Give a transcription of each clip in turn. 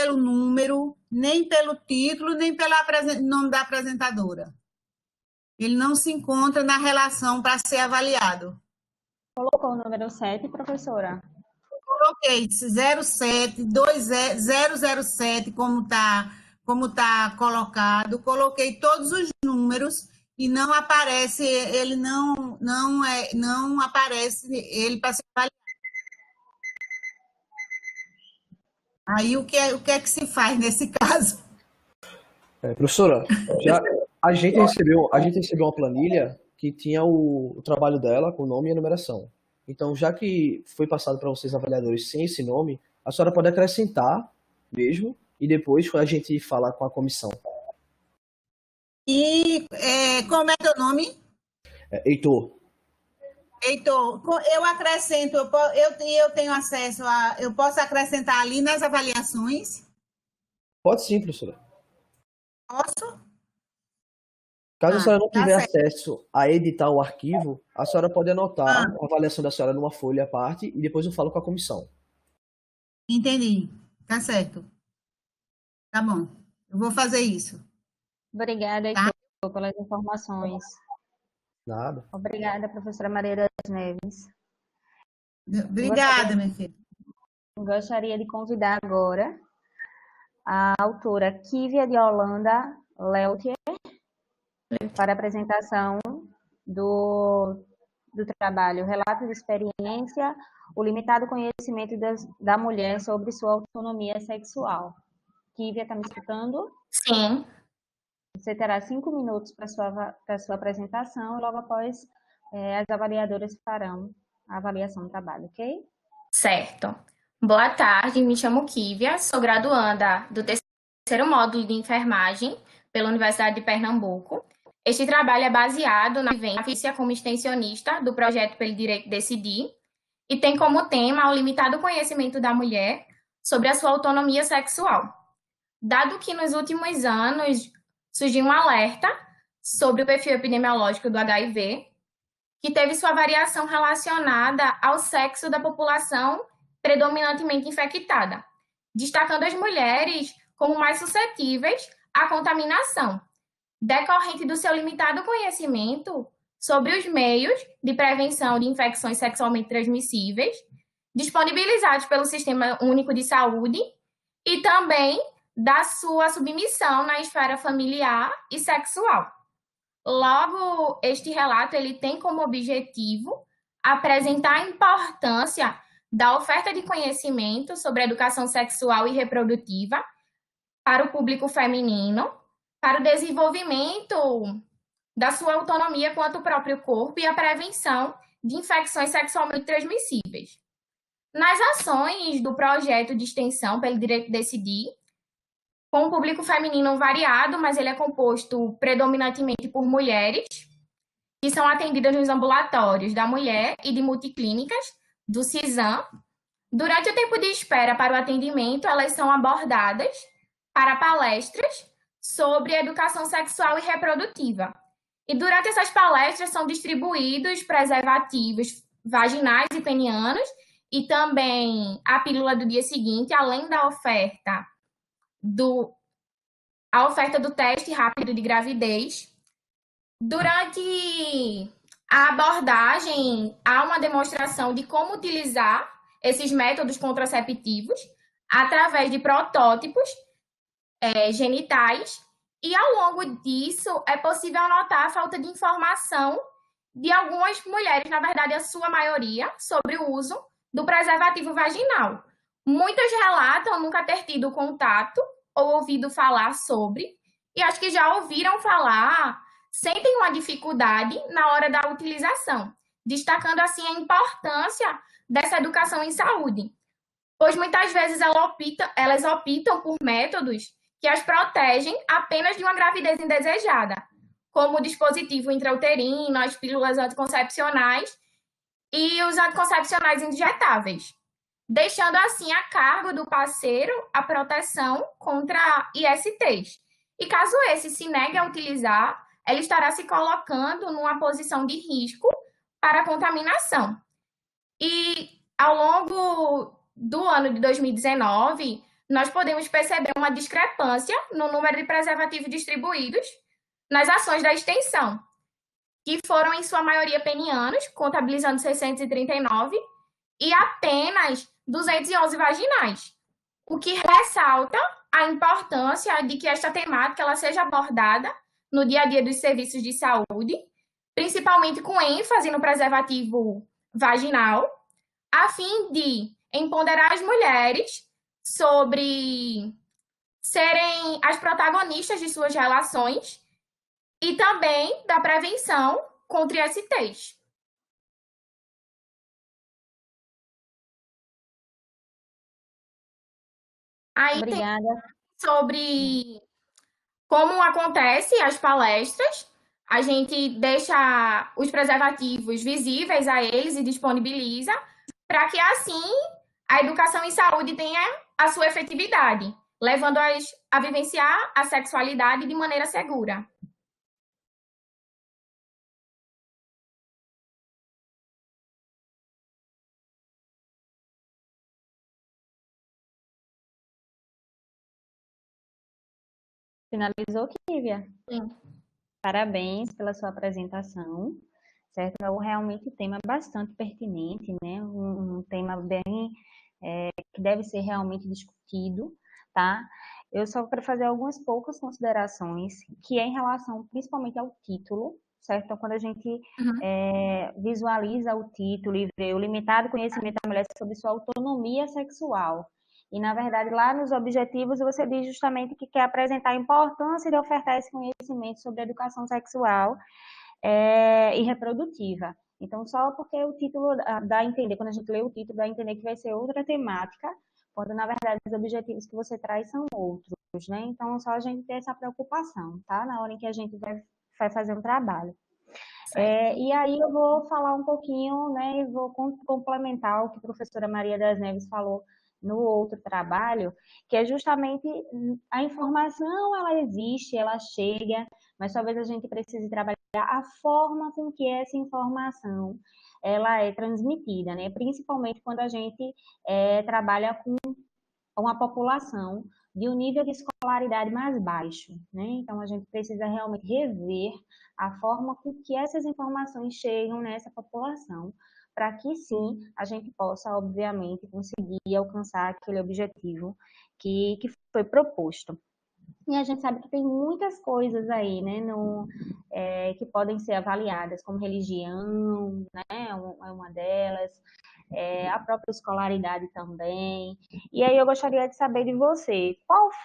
pelo número, nem pelo título, nem pelo nome da apresentadora. Ele não se encontra na relação para ser avaliado. Colocou o número 7, professora? Coloquei 07, 007, como tá colocado. Coloquei todos os números e não aparece, ele não aparece ele para ser avaliado. Aí o que é que se faz nesse caso? Professora, a gente recebeu uma planilha que tinha o trabalho dela com o nome e a numeração. Então, já que foi passado para vocês avaliadores sem esse nome, a senhora pode acrescentar mesmo e depois a gente falar com a comissão. E como é teu nome? Heitor. Heitor, eu acrescento, eu tenho acesso eu posso acrescentar ali nas avaliações? Pode sim, professora. Posso? Caso a senhora não tiver certo. acesso a editar o arquivo, a senhora pode anotar a avaliação da senhora numa folha à parte e depois eu falo com a comissão. Entendi. Tá certo. Tá bom. Eu vou fazer isso. Obrigada, Heitor, pelas informações. Nada. Obrigada, professora Maria das Neves. Obrigada, minha filha. Gostaria de convidar agora a autora Kívia de Holanda Leutier para a apresentação do trabalho Relato de Experiência, o limitado conhecimento da mulher sobre sua autonomia sexual. Kívia, está me escutando? Sim. Você terá 5 minutos para a sua apresentação e logo após as avaliadoras farão a avaliação do trabalho, ok? Certo. Boa tarde, me chamo Kívia, sou graduanda do terceiro módulo de enfermagem pela Universidade de Pernambuco. Este trabalho é baseado na vivência como extensionista do projeto Pelo Direito de Decidir e tem como tema o limitado conhecimento da mulher sobre a sua autonomia sexual. Dado que nos últimos anos surgiu um alerta sobre o perfil epidemiológico do HIV, que teve sua variação relacionada ao sexo da população predominantemente infectada, destacando as mulheres como mais suscetíveis à contaminação, decorrente do seu limitado conhecimento sobre os meios de prevenção de infecções sexualmente transmissíveis, disponibilizados pelo Sistema Único de Saúde, e também da sua submissão na esfera familiar e sexual. Logo, este relato ele tem como objetivo apresentar a importância da oferta de conhecimento sobre a educação sexual e reprodutiva para o público feminino, para o desenvolvimento da sua autonomia quanto ao próprio corpo e a prevenção de infecções sexualmente transmissíveis. Nas ações do projeto de extensão Pelo Direito de Decidir, com um público feminino variado, mas ele é composto predominantemente por mulheres, que são atendidas nos ambulatórios da mulher e de multiclínicas do CISAM. Durante o tempo de espera para o atendimento, elas são abordadas para palestras sobre educação sexual e reprodutiva. E durante essas palestras são distribuídos preservativos vaginais e penianos e também a pílula do dia seguinte, além da oferta do teste rápido de gravidez. Durante a abordagem, há uma demonstração de como utilizar esses métodos contraceptivos através de protótipos genitais, e ao longo disso é possível notar a falta de informação de algumas mulheres, na verdade a sua maioria, sobre o uso do preservativo vaginal. Muitas relatam nunca ter tido contato ou ouvido falar sobre, e acho que já ouviram falar, sentem uma dificuldade na hora da utilização, destacando assim a importância dessa educação em saúde, pois muitas vezes elas optam por métodos que as protegem apenas de uma gravidez indesejada, como o dispositivo intrauterino, as pílulas anticoncepcionais e os anticoncepcionais injetáveis, deixando assim a cargo do parceiro a proteção contra ISTs. E caso esse se negue a utilizar, ela estará se colocando numa posição de risco para a contaminação. E ao longo do ano de 2019, nós podemos perceber uma discrepância no número de preservativos distribuídos nas ações da extensão, que foram, em sua maioria, penianos, contabilizando 639, e apenas 211 vaginais, o que ressalta a importância de que esta temática ela seja abordada no dia a dia dos serviços de saúde, principalmente com ênfase no preservativo vaginal, a fim de empoderar as mulheres sobre serem as protagonistas de suas relações e também da prevenção contra ISTs. Aí Obrigada. tem sobre como acontece as palestras, a gente deixa os preservativos visíveis a eles e disponibiliza para que, assim, a educação em saúde tenha a sua efetividade, levando-as a vivenciar a sexualidade de maneira segura. Finalizou, Kívia? Sim. Parabéns pela sua apresentação, certo? É realmente um tema bastante pertinente, né? Um tema bem que deve ser realmente discutido, tá? Eu só quero fazer algumas poucas considerações, que é em relação principalmente ao título, certo? Então, quando a gente visualiza o título e vê o limitado conhecimento da mulher sobre sua autonomia sexual, e, na verdade, lá nos objetivos, você diz justamente que quer apresentar a importância de ofertar esse conhecimento sobre educação sexual e reprodutiva. Então, só porque o título dá a entender, quando a gente lê o título, dá a entender que vai ser outra temática, quando, na verdade, os objetivos que você traz são outros, né? Então, só a gente ter essa preocupação, tá? Na hora em que a gente vai fazer um trabalho. E aí eu vou falar um pouquinho, né, e vou complementar o que a professora Maria das Neves falou no outro trabalho, que é justamente a informação, ela existe, ela chega, mas talvez a gente precise trabalhar a forma com que essa informação ela é transmitida, né? Principalmente quando a gente trabalha com uma população de um nível de escolaridade mais baixo, né? Então a gente precisa realmente rever a forma com que essas informações chegam nessa população, para que sim a gente possa, obviamente, conseguir alcançar aquele objetivo que foi proposto. E a gente sabe que tem muitas coisas aí, né, que podem ser avaliadas, como religião, né, é uma delas, a própria escolaridade também. E aí eu gostaria de saber de você,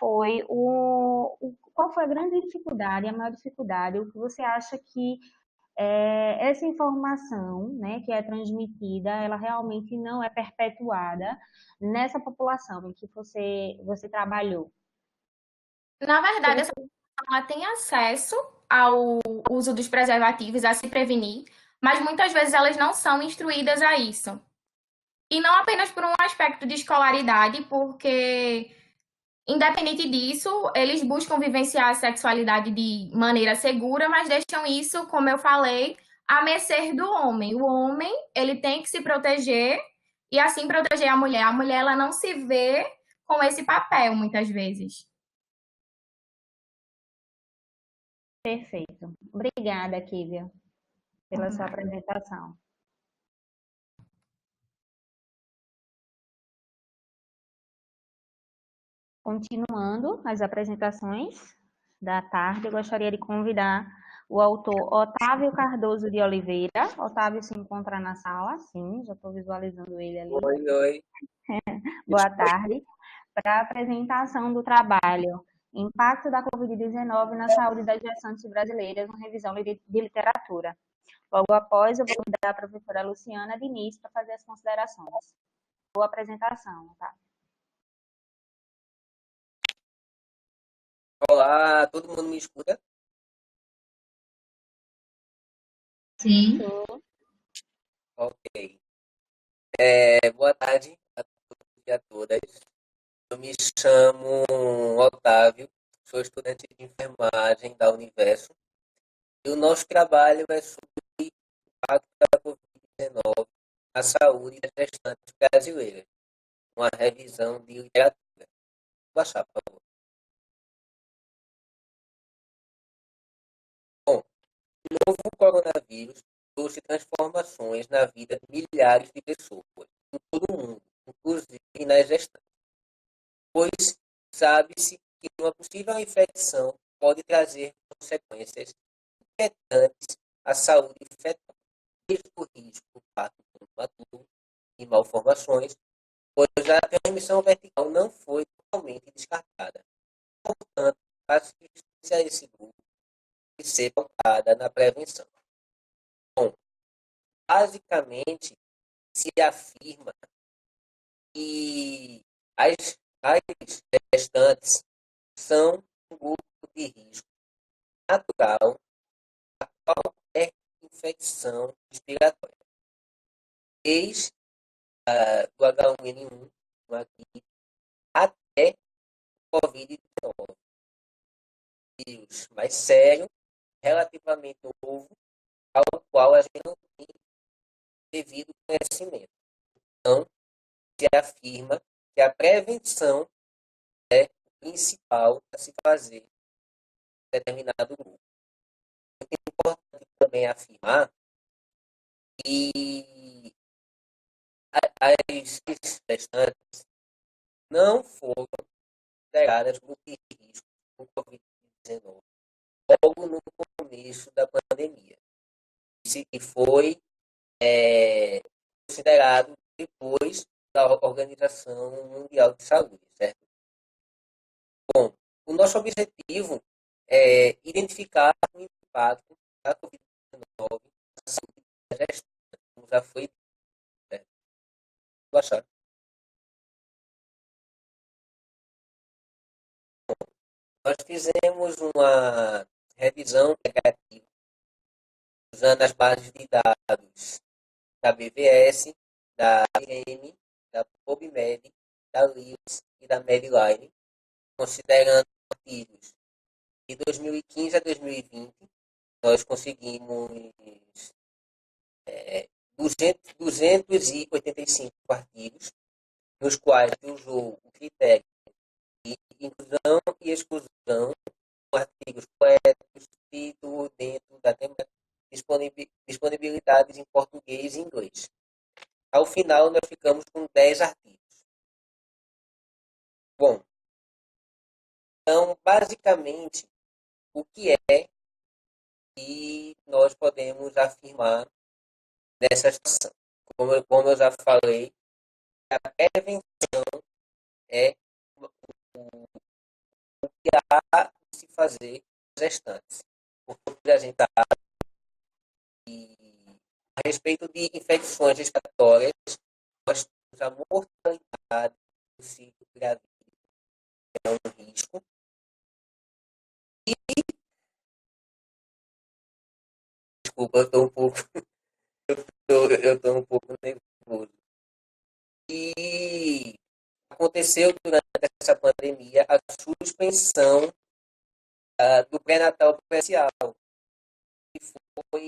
qual foi a grande dificuldade, a maior dificuldade, o que você acha que essa informação, né, que é transmitida, ela realmente não é perpetuada nessa população em que você trabalhou? Na verdade, essa população ela tem acesso ao uso dos preservativos, a se prevenir, mas muitas vezes elas não são instruídas a isso. E não apenas por um aspecto de escolaridade, porque, independente disso, eles buscam vivenciar a sexualidade de maneira segura, mas deixam isso, como eu falei, a mercê do homem. O homem, ele tem que se proteger e assim proteger a mulher. A mulher, ela não se vê com esse papel, muitas vezes. Perfeito. Obrigada, Kívia, pela sua apresentação. Continuando as apresentações da tarde, eu gostaria de convidar o autor Otávio Cardoso de Oliveira. Otávio se encontra na sala, sim, já estou visualizando ele ali. Oi. Boa tarde. Para a apresentação do trabalho Impacto da Covid-19 na Saúde das Gestantes Brasileiras, uma revisão de literatura. Logo após, eu vou convidar a professora Luciana Diniz para fazer as considerações. Boa apresentação, tá? Olá, todo mundo me escuta? Sim. Ok. Boa tarde a todos e a todas. Eu me chamo Otávio, sou estudante de enfermagem da Universo. E o nosso trabalho é sobre o impacto da Covid-19 na saúde das gestantes brasileiras, uma revisão de literatura. Baixar, por favor. Bom, o novo coronavírus trouxe transformações na vida de milhares de pessoas em todo o mundo, inclusive nas gestantes, pois sabe-se que uma possível infecção pode trazer consequências afetantes à saúde fetal, desde o risco do parto prematuro e malformações, pois a transmissão vertical não foi totalmente descartada. Portanto, a assistência a esse grupo tem que ser pautada na prevenção. Bom, basicamente, se afirma que as gestantes são um grupo de risco natural a qualquer infecção respiratória, desde do H1N1 aqui, até o Covid-19, vírus mais sério, relativamente novo, ao qual a gente não tem devido conhecimento. Então, se afirma que a prevenção é o principal a se fazer em determinado grupo. É importante também afirmar que as gestantes não foram consideradas grupo de risco com Covid-19 logo no começo da pandemia. Isso que foi considerado depois da Organização Mundial de Saúde, certo? Bom, o nosso objetivo é identificar o impacto da Covid-19 na saúde da gestante, como já foi dito, certo? Baixar. Nós fizemos uma revisão negativa usando as bases de dados da BVS, da IRM, da PubMed, da LIOS e da Medline, considerando artigos de 2015 a 2020. Nós conseguimos 285 artigos, nos quais usou o critério de inclusão e exclusão, com artigos poéticos, título dentro da temática, disponibilidades em português e inglês. Ao final, nós ficamos com 10 artigos. Bom, então, basicamente, o que é que nós podemos afirmar nessa situação? Como eu já falei, a prevenção é o que há de se fazer nas gestantes. Porque a gente sabe que, a respeito de infecções respiratórias, nós temos a mortalidade do ciclo gravídico, que é um risco. E, desculpa, eu estou um pouco nervoso. E aconteceu durante essa pandemia a suspensão do pré-natal presencial, que foi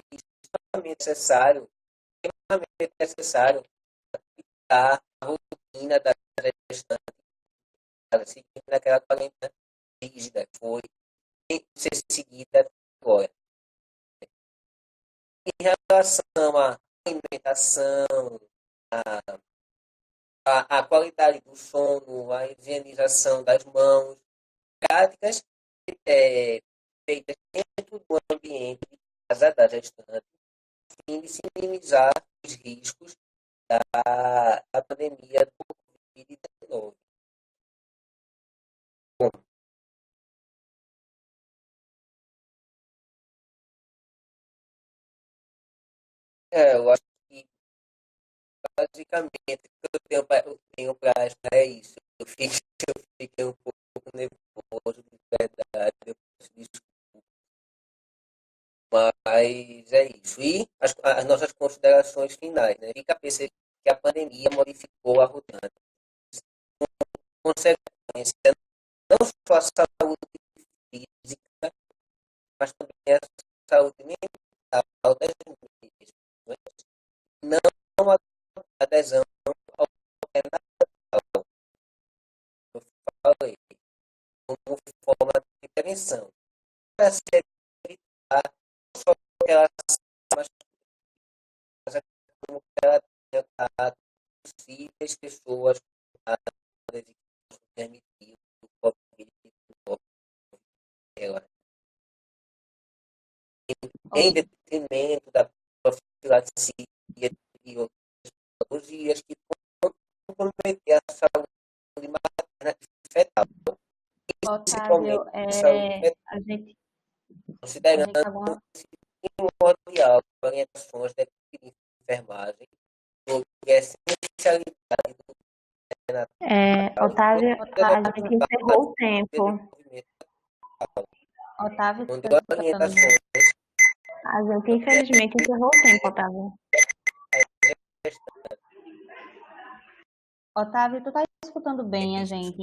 extremamente necessário adaptar a rotina da gestante, seguindo aquela quarentena rígida, que foi ser seguida agora. Em relação à alimentação, a qualidade do sono, a higienização das mãos, práticas feitas dentro do ambiente de casa da gestante, a fim de se minimizar os riscos da pandemia do Covid-19. Bom, eu acho que basicamente o que eu tenho para ajudar é isso. Eu fiquei um pouco nervoso, de verdade, eu peço desculpa, mas é isso. E as nossas considerações finais, né? Fica a perceber que a pandemia modificou a rotina, consequência não só a saúde física, mas também a saúde mental das mesmas, não a adesão ao pré-natal. falei, como forma de prevenção, para se evitar não só que ela mas como que ela tenha contato com possíveis pessoas contadas e permitido do Covid-19 dela, em detrimento da profilaxia e outras patologias que podem comprometer a saúde materna e fetal, Otávio, principalmente a saúde fetal, a gente considerando agora, primordial orientações da equipe de enfermagem sobre a essencialidade do neonatal Otávio, a enquanto gente encerrou o tempo. desenvolvimento, Otávio, você onde está escutando? orientações A gente, infelizmente, encerrou o tempo, Otávio. Otávio, tu está escutando bem a gente?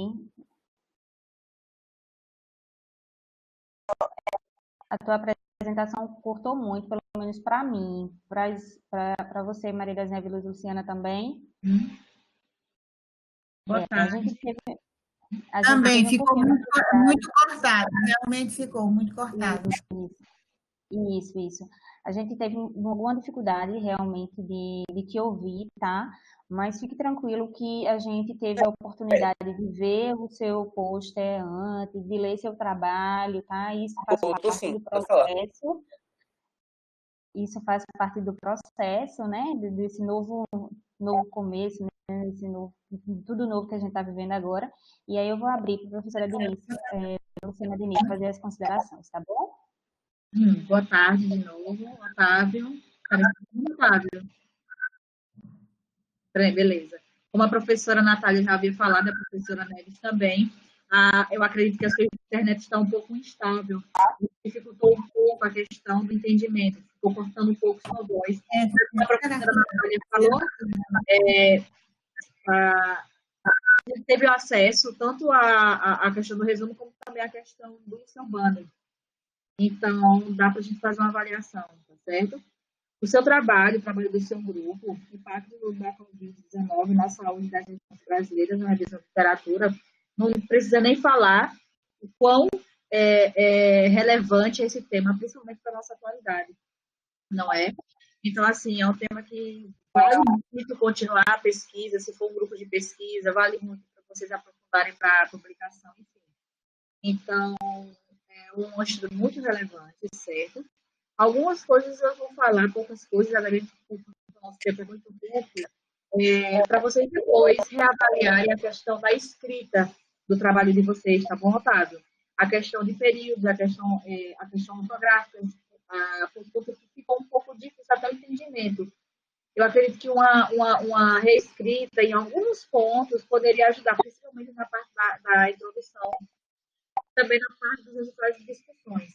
A tua apresentação cortou muito, pelo menos para mim. Para você, Maria das Neves e Luciana também. Boa A tarde. gente teve Também um ficou pouquinho muito cortado, realmente ficou muito cortado. Isso. A gente teve alguma dificuldade realmente de te ouvir, tá? Mas fique tranquilo que a gente teve a oportunidade de ver o seu pôster antes, de ler seu trabalho, tá? Isso faz Tô parte sim, do pode falar. processo. Isso faz parte do processo, né? Desse novo começo, né? Tudo novo que a gente está vivendo agora. E aí eu vou abrir para a professora Denise, Luciana Denise, fazer as considerações, tá bom? Boa tarde de novo, Otávio. Otávio. Beleza. Como a professora Natália já havia falado, a professora Neves também, eu acredito que a sua internet está um pouco instável. Dificultou um pouco a questão do entendimento, ficou cortando um pouco sua voz. Como a professora Natália falou, a gente teve acesso tanto à questão do resumo, como também à questão do seu banner. Então, dá para a gente fazer uma avaliação, tá certo? O seu trabalho, o trabalho do seu grupo, o impacto da Covid-19 na saúde das regiões brasileiras, na revisão de literatura, não precisa nem falar o quão relevante é esse tema, principalmente para a nossa atualidade, não é? Então, assim, é um tema que vale muito continuar a pesquisa, se for um grupo de pesquisa, vale muito para vocês aprofundarem para a publicação, enfim. Então, é um estudo muito relevante, certo? Algumas coisas eu vou falar, poucas coisas, além de o nosso tempo é muito pouco, para vocês depois reavaliarem a questão da escrita do trabalho de vocês, tá bom, Otávio? A questão de períodos, a questão ortográfica, porque ficou um pouco difícil até o entendimento. Eu acredito que uma reescrita em alguns pontos poderia ajudar, principalmente na parte da introdução, também na parte dos resultados de discussões.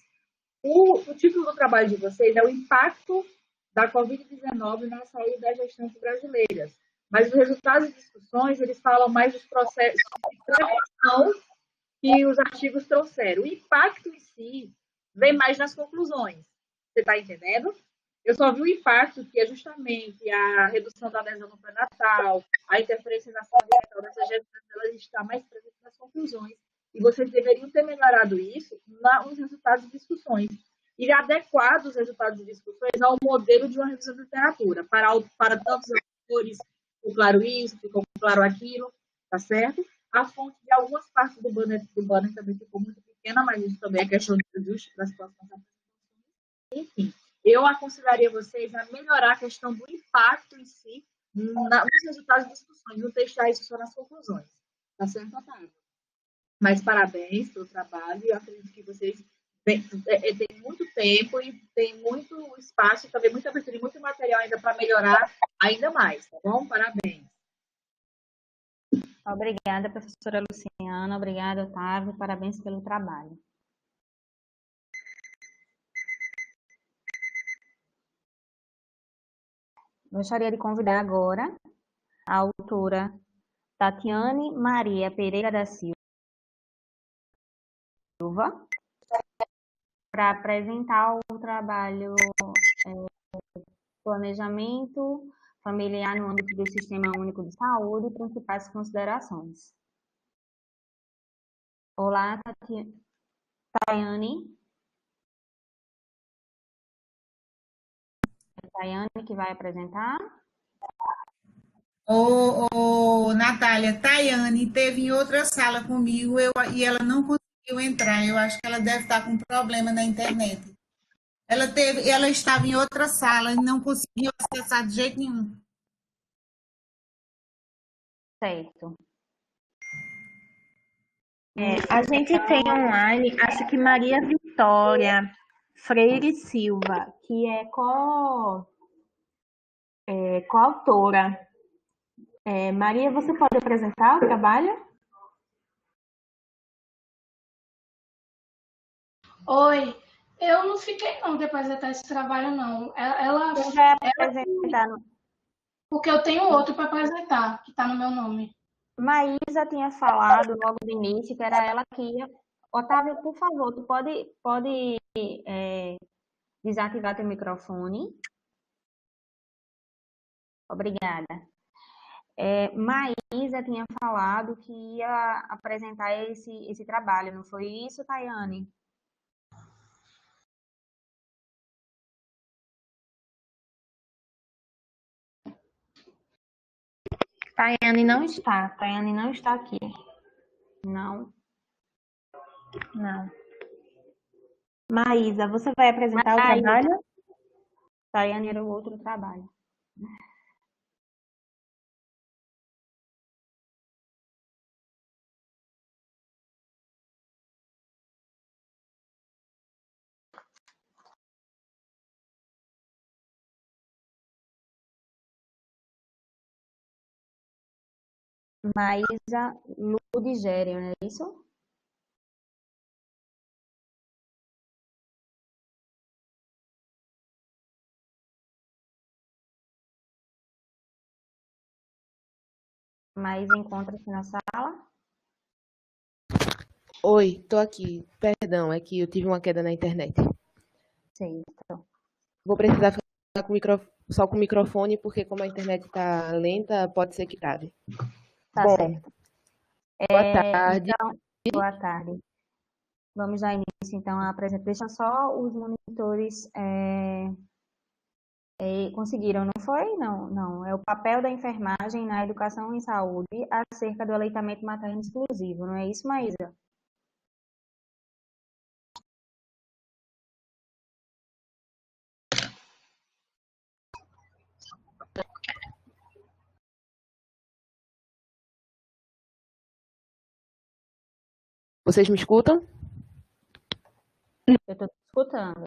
O título do trabalho de vocês é o impacto da Covid-19 na saúde das gestantes brasileiras. Mas os resultados de discussões, eles falam mais dos processos de prevenção que os artigos trouxeram. O impacto em si vem mais nas conclusões. Você está entendendo? Eu só vi o impacto, que é justamente a redução da adesão no pré-natal, a interferência na saúde mental dessas gestantes, ela está mais presente nas conclusões. E vocês deveriam ter melhorado isso nos resultados de discussões. E adequado os resultados de discussões ao modelo de uma revisão de literatura. Para tantos autores, ficou claro isso, ficou claro aquilo, tá certo? A fonte de algumas partes do banner também ficou muito pequena, mas isso também é questão de ajuste das próximas apresentações. Enfim, eu aconselharia vocês a melhorar a questão do impacto em si nos resultados de discussões, não deixar isso só nas conclusões. Tá certo, Otávio? Mas parabéns pelo trabalho. Eu acredito que vocês têm muito tempo e tem muito espaço, também muita abertura e muito material ainda para melhorar ainda mais, tá bom? Parabéns. Obrigada, professora Luciana. Obrigada, Otávio. Parabéns pelo trabalho. Gostaria de convidar agora a autora Tatiane Maria Pereira da Silva para apresentar o trabalho Planejamento Familiar no âmbito do Sistema Único de Saúde e principais considerações. Olá, Tayane. É Tayane que vai apresentar. Natália, Tayane teve em outra sala comigo e ela não conseguiu entrar. Eu acho que ela deve estar com problema na internet. Ela estava em outra sala e não conseguiu acessar de jeito nenhum. Certo. A gente tem online, acho que Maria Vitória Freire Silva, que é coautora. Maria, você pode apresentar o trabalho? Oi, eu não fiquei não de apresentar esse trabalho, não. Quem vai apresentar? Porque eu tenho outro para apresentar, que está no meu nome. Maísa tinha falado logo no início que era ela que ia. Otávio, por favor, tu pode desativar teu microfone? Obrigada. Maísa tinha falado que ia apresentar esse trabalho, não foi isso, Tayane? Tayane não está. Tayane não está aqui. Não. Maísa, você vai apresentar o trabalho? Tayane era o outro trabalho. Maísa Ludigério, não é isso? Maísa encontra-se na sala. Oi, tô aqui. Perdão, é que eu tive uma queda na internet. Certo. Vou precisar ficar só com o microfone, porque como a internet tá lenta, pode ser que trave. Tá Bom, certo. boa tarde. Então, boa tarde. Vamos dar início, então, à apresentação. Deixa só os monitores conseguiram, não foi? Não. É o papel da enfermagem na educação em saúde acerca do aleitamento materno exclusivo, não é isso, Maísa? Vocês me escutam? Eu estou escutando.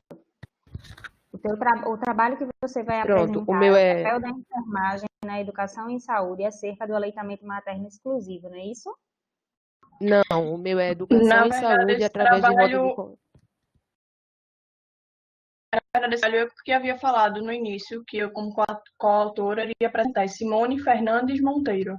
O trabalho que você vai Pronto, apresentar o meu é o papel da enfermagem na educação em saúde acerca do aleitamento materno exclusivo, não é isso? Não, o meu é educação Na em verdade, saúde esse através de trabalho- módulo Eu que havia falado no início que eu, como coautora, iria apresentar Simone Fernandes Monteiro.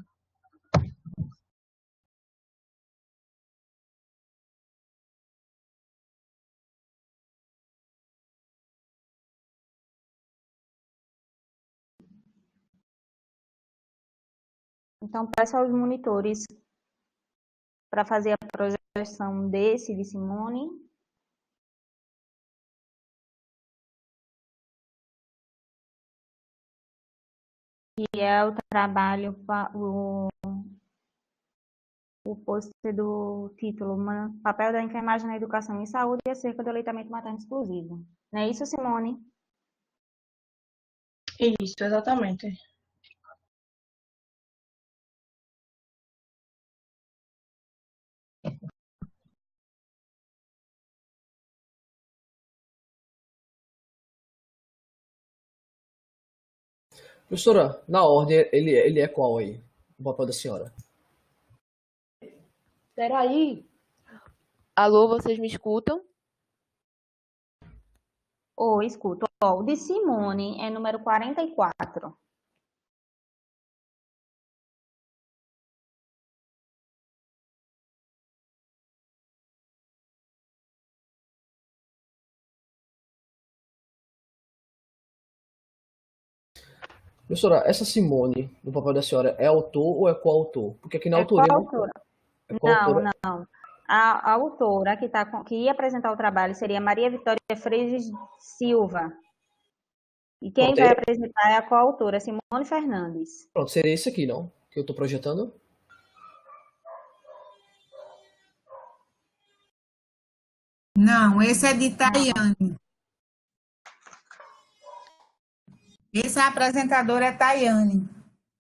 Então, peço aos monitores para fazer a projeção de Simone. Que é o trabalho, o pôster do título, Papel da enfermagem na educação em saúde acerca do aleitamento materno exclusivo. Não é isso, Simone? Isso, exatamente. Professora, na ordem, ele é qual aí? O papel da senhora? Peraí. Alô, vocês me escutam? Escuto. O de Simone é número 44. Professora, essa Simone, no papel da senhora, é autor ou é coautor? Porque aqui na autoria coautora. é coautora. Não. A autora que ia apresentar o trabalho seria Maria Vitória Freire Silva. E quem vai apresentar é a coautora, Simone Fernandes. Pronto, seria esse aqui, não? Que eu estou projetando. Não, esse é de Tayane. Esse apresentador é Tayane.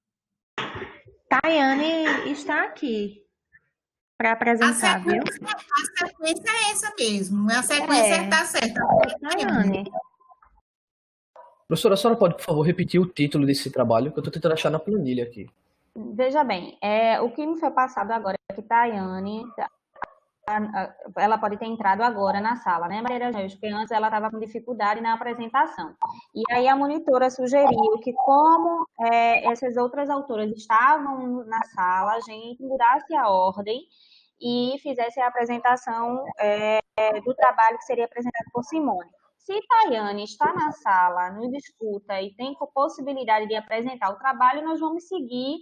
Tayane está aqui para apresentar, viu? A sequência é essa mesmo. A sequência está certa. Tayane. Professora, a senhora pode, por favor, repetir o título desse trabalho, que eu estou tentando achar na planilha aqui. Veja bem, o que me foi passado agora é que Tayane, ela pode ter entrado agora na sala, né, Maria Eugênia? Porque antes ela estava com dificuldade na apresentação. E aí a monitora sugeriu que, como essas outras autoras estavam na sala, a gente mudasse a ordem e fizesse a apresentação do trabalho que seria apresentado por Simone. Se Tayane está na sala, nos escuta e tem possibilidade de apresentar o trabalho, nós vamos seguir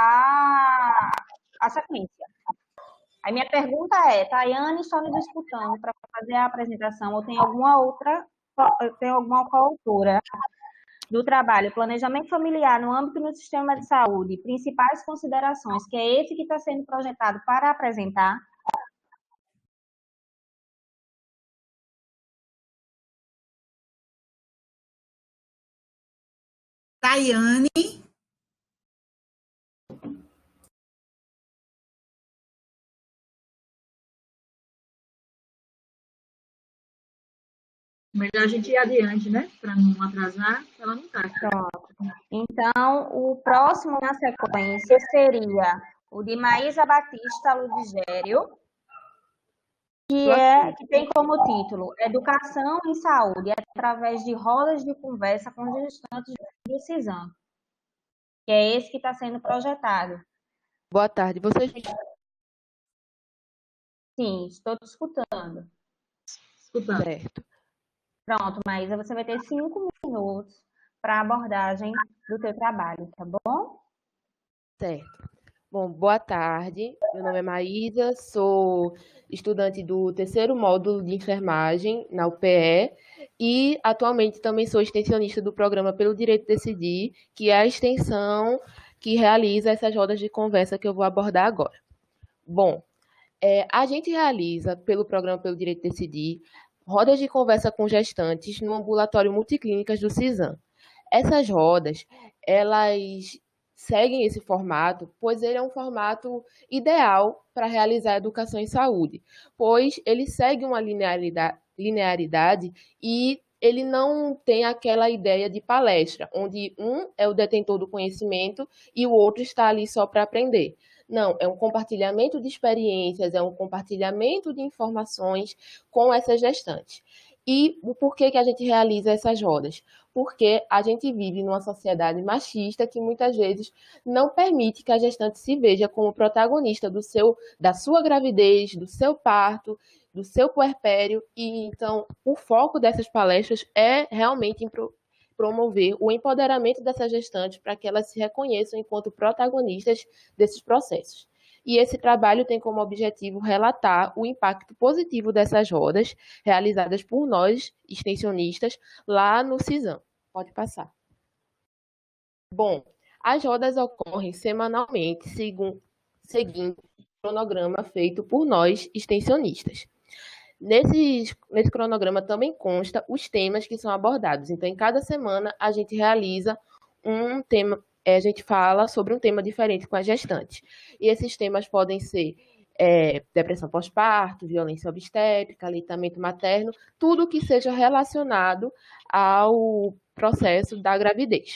a sequência. Aí minha pergunta é, Tayane está nos escutando para fazer a apresentação ou tem alguma coautora do trabalho Planejamento Familiar no âmbito do Sistema de Saúde, principais considerações, que é esse que está sendo projetado para apresentar? Tayane. Melhor a gente ir adiante, né? Para não atrasar, ela não está. Pronto. Então, o próximo na sequência seria o de Maísa Batista Ludigério, que tem como título Educação em Saúde, através de rodas de conversa com gestantes do CISAM. Que é esse que está sendo projetado. Boa tarde. Vocês me... Sim, estou te escutando. Escutando. Certo. Pronto, Maísa, você vai ter 5 minutos para a abordagem do teu trabalho, tá bom? Certo. Bom, boa tarde. Meu nome é Maísa, sou estudante do 3º módulo de enfermagem na UPE e atualmente também sou extensionista do programa Pelo Direito de Decidir, que é a extensão que realiza essas rodas de conversa que eu vou abordar agora. Bom, a gente realiza pelo programa Pelo Direito de Decidir rodas de conversa com gestantes no ambulatório multiclínicas do CISAM. Essas rodas, elas seguem esse formato, pois ele é um formato ideal para realizar educação em saúde, pois ele segue uma linearidade e ele não tem aquela ideia de palestra, onde um é o detentor do conhecimento e o outro está ali só para aprender. Não, é um compartilhamento de experiências, é um compartilhamento de informações com essas gestantes. E o porquê que a gente realiza essas rodas? Porque a gente vive numa sociedade machista que muitas vezes não permite que a gestante se veja como protagonista da sua gravidez, do seu parto, do seu puerpério. E então o foco dessas palestras é realmente promover o empoderamento dessas gestantes para que elas se reconheçam enquanto protagonistas desses processos. E esse trabalho tem como objetivo relatar o impacto positivo dessas rodas realizadas por nós, extensionistas, lá no CISAM. Pode passar. Bom, as rodas ocorrem semanalmente, seguindo o cronograma feito por nós, extensionistas. Nesse cronograma também consta os temas que são abordados. Então, em cada semana, a gente realiza um tema, a gente fala sobre um tema diferente com as gestantes. E esses temas podem ser depressão pós-parto, violência obstétrica, aleitamento materno, tudo que seja relacionado ao processo da gravidez.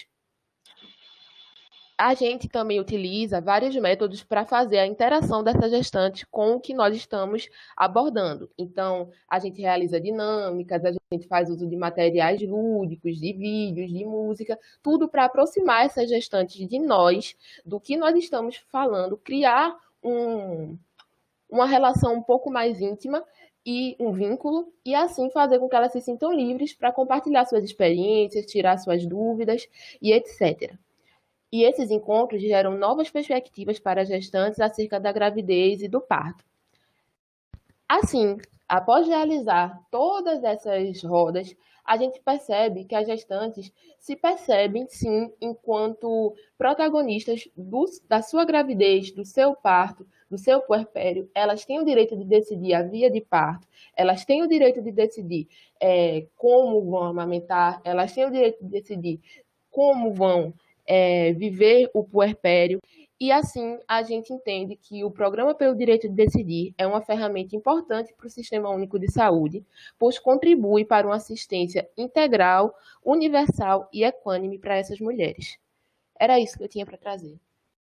A gente também utiliza vários métodos para fazer a interação dessa gestante com o que nós estamos abordando. Então, a gente realiza dinâmicas, a gente faz uso de materiais lúdicos, de vídeos, de música, tudo para aproximar essas gestantes de nós, do que nós estamos falando, criar uma relação um pouco mais íntima e um vínculo, e assim fazer com que elas se sintam livres para compartilhar suas experiências, tirar suas dúvidas e etc. E esses encontros geram novas perspectivas para as gestantes acerca da gravidez e do parto. Assim, após realizar todas essas rodas, a gente percebe que as gestantes se percebem, sim, enquanto protagonistas da sua gravidez, do seu parto, do seu puerpério. Elas têm o direito de decidir a via de parto, elas têm o direito de decidir como vão amamentar, elas têm o direito de decidir como vão viver o puerpério. E assim, a gente entende que o Programa pelo Direito de Decidir é uma ferramenta importante para o Sistema Único de Saúde, pois contribui para uma assistência integral, universal e equânime para essas mulheres. Era isso que eu tinha para trazer.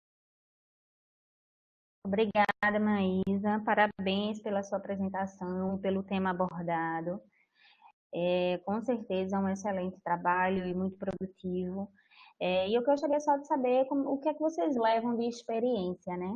Obrigada, Maísa. Parabéns pela sua apresentação, pelo tema abordado. Com certeza é um excelente trabalho e muito produtivo. E eu gostaria só de saber o que é que vocês levam de experiência, né,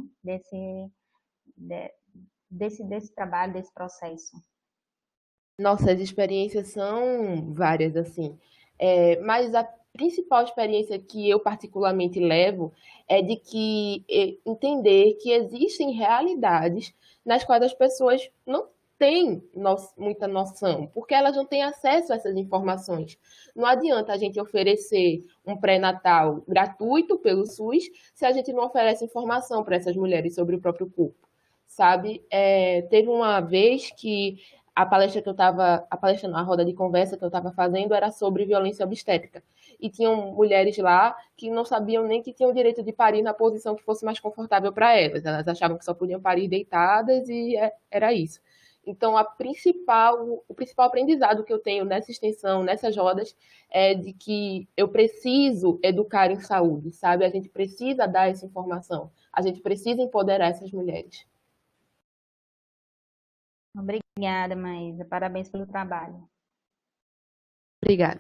desse trabalho, desse processo. Nossas experiências são várias, assim. Mas a principal experiência que eu particularmente levo é de entender que existem realidades nas quais as pessoas não têm muita noção, porque elas não têm acesso a essas informações. Não adianta a gente oferecer um pré-natal gratuito pelo SUS se a gente não oferece informação para essas mulheres sobre o próprio corpo, sabe? Teve uma vez que a roda de conversa que eu estava fazendo era sobre violência obstétrica. E tinham mulheres lá que não sabiam nem que tinham o direito de parir na posição que fosse mais confortável para elas. Elas achavam que só podiam parir deitadas e era isso. Então, o principal aprendizado que eu tenho nessa extensão, nessas rodas, é de que eu preciso educar em saúde, sabe? A gente precisa dar essa informação. A gente precisa empoderar essas mulheres. Obrigada, Maísa. Parabéns pelo trabalho. Obrigada.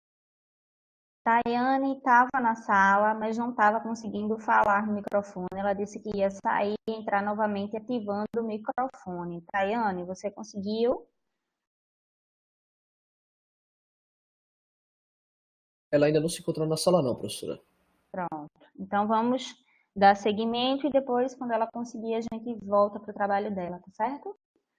Tayane estava na sala, mas não estava conseguindo falar no microfone. Ela disse que ia sair e entrar novamente ativando o microfone. Tayane, você conseguiu? Ela ainda não se encontrou na sala não, professora. Pronto. Então vamos dar seguimento e depois, quando ela conseguir, a gente volta para o trabalho dela, tá certo?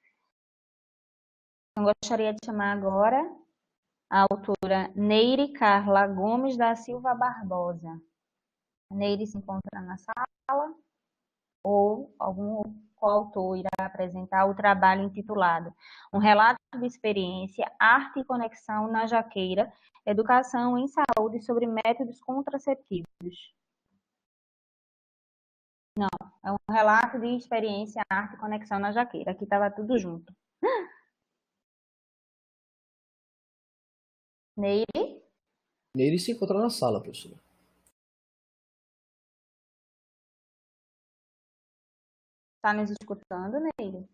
Eu gostaria de chamar agora a autora Neire Carla Gomes da Silva Barbosa. A Neire se encontra na sala ou algum coautor irá apresentar o trabalho intitulado Um Relato de Experiência, Arte e Conexão na Jaqueira, Educação em Saúde sobre Métodos Contraceptivos. Não, é um relato de experiência, arte e conexão na Jaqueira. Aqui estava tudo junto. Neire? Neire se encontra na sala, professora. Está nos escutando, Neire?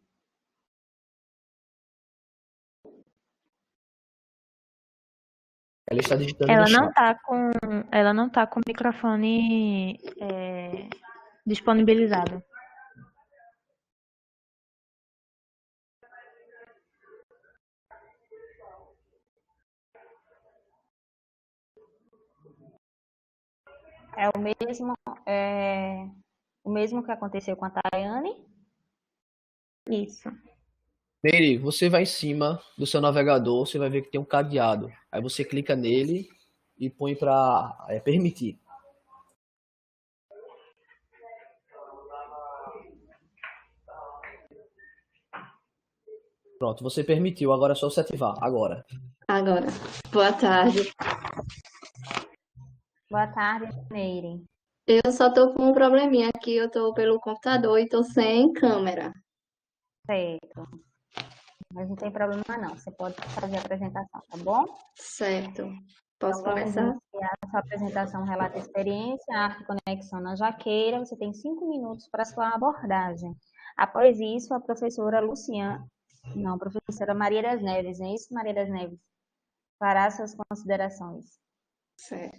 Ela está digitando Ela no chat. ela não tá com o microfone disponibilizado. É o mesmo que aconteceu com a Tayane? Isso. Neire, você vai em cima do seu navegador, você vai ver que tem um cadeado. Aí você clica nele e põe para permitir. Pronto, você permitiu, agora é só você ativar. Agora. Boa tarde. Boa tarde, Neire. Eu só tô com um probleminha aqui, eu tô pelo computador e tô sem câmera. Certo. Mas não tem problema não, você pode fazer a apresentação, tá bom? Certo. Posso Então, vamos começar? iniciar a sua apresentação, relato de experiência, arte e conexão na Jaqueira. Você tem 5 minutos para sua abordagem. Após isso, a professora professora Maria das Neves, não é isso, Maria das Neves? Fará suas considerações. Certo.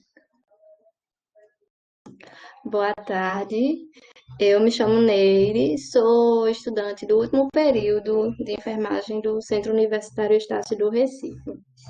Boa tarde, eu me chamo Neire, sou estudante do último período de enfermagem do Centro Universitário Estácio do Recife.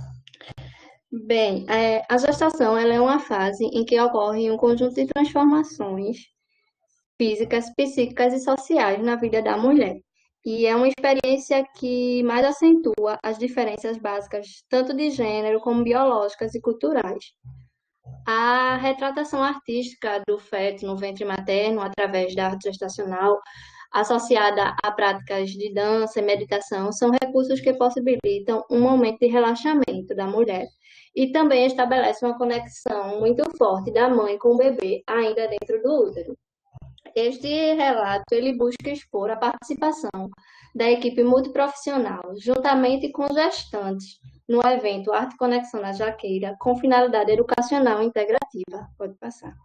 Bem, a gestação ela é uma fase em que ocorre um conjunto de transformações físicas, psíquicas e sociais na vida da mulher. e é uma experiência que mais acentua as diferenças básicas, tanto de gênero como biológicas e culturais. A retratação artística do feto no ventre materno, através da arte gestacional, associada a práticas de dança e meditação, são recursos que possibilitam um momento de relaxamento da mulher e também estabelece uma conexão muito forte da mãe com o bebê ainda dentro do útero. Este relato ele busca expor a participação da equipe multiprofissional, juntamente com gestantes, no evento Arte Conexão na Jaqueira, com finalidade educacional e integrativa. Pode passar.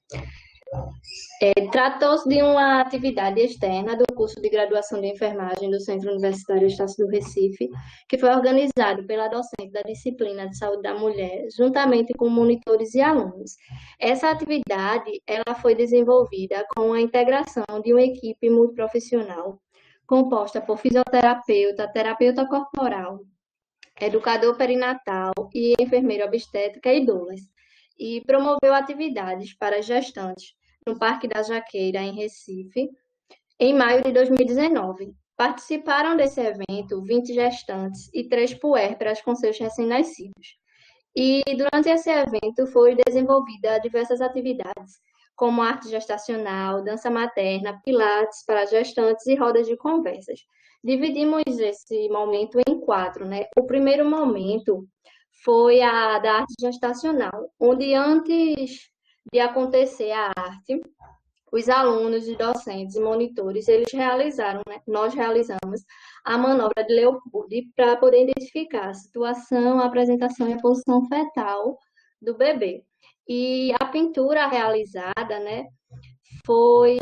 Tratou-se de uma atividade externa do curso de graduação de enfermagem do Centro Universitário Estácio do Recife, que foi organizado pela docente da disciplina de saúde da mulher, juntamente com monitores e alunos. Essa atividade ela foi desenvolvida com a integração de uma equipe multiprofissional, composta por fisioterapeuta, terapeuta corporal, educador perinatal e enfermeira obstétrica e doulas, e promoveu atividades para gestantes no Parque da Jaqueira, em Recife, em maio de 2019. Participaram desse evento 20 gestantes e 3 puérperas com seus recém-nascidos. E durante esse evento foi desenvolvida diversas atividades, como arte gestacional, dança materna, pilates para gestantes e rodas de conversas. Dividimos esse momento em 4, né? O primeiro momento foi a da arte gestacional, onde antes de acontecer a arte, os alunos e docentes e monitores, eles realizaram, né? Nós realizamos a manobra de Leopold para poder identificar a situação, a apresentação e a posição fetal do bebê. E a pintura realizada, né, foi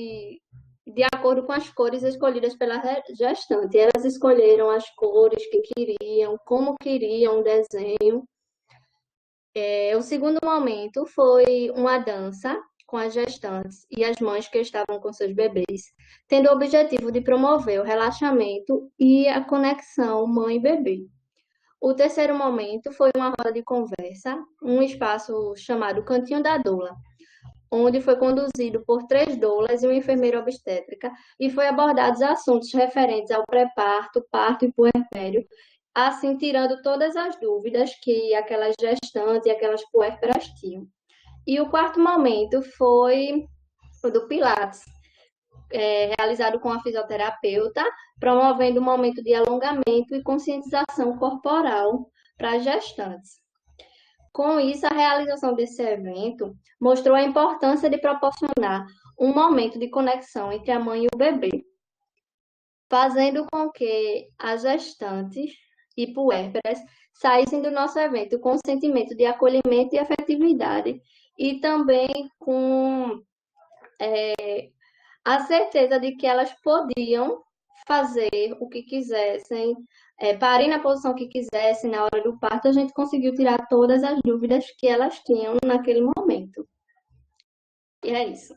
de acordo com as cores escolhidas pela gestante. Elas escolheram as cores que queriam, como queriam o desenho. O segundo momento foi uma dança com as gestantes e as mães que estavam com seus bebês, tendo o objetivo de promover o relaxamento e a conexão mãe-bebê. O terceiro momento foi uma roda de conversa, um espaço chamado Cantinho da Doula, onde foi conduzido por 3 doulas e uma enfermeira obstétrica, e foi abordados assuntos referentes ao pré-parto, parto e puerpério, assim tirando todas as dúvidas que aquelas gestantes e aquelas puérperas tinham. E o quarto momento foi o do Pilates, realizado com a fisioterapeuta, promovendo um momento de alongamento e conscientização corporal para as gestantes. Com isso, a realização desse evento mostrou a importância de proporcionar um momento de conexão entre a mãe e o bebê, fazendo com que as gestantes e puérperas saíssem do nosso evento com um sentimento de acolhimento e afetividade, e também com a certeza de que elas podiam fazer o que quisessem, parir na posição que quisessem na hora do parto. A gente conseguiu tirar todas as dúvidas que elas tinham naquele momento. E é isso.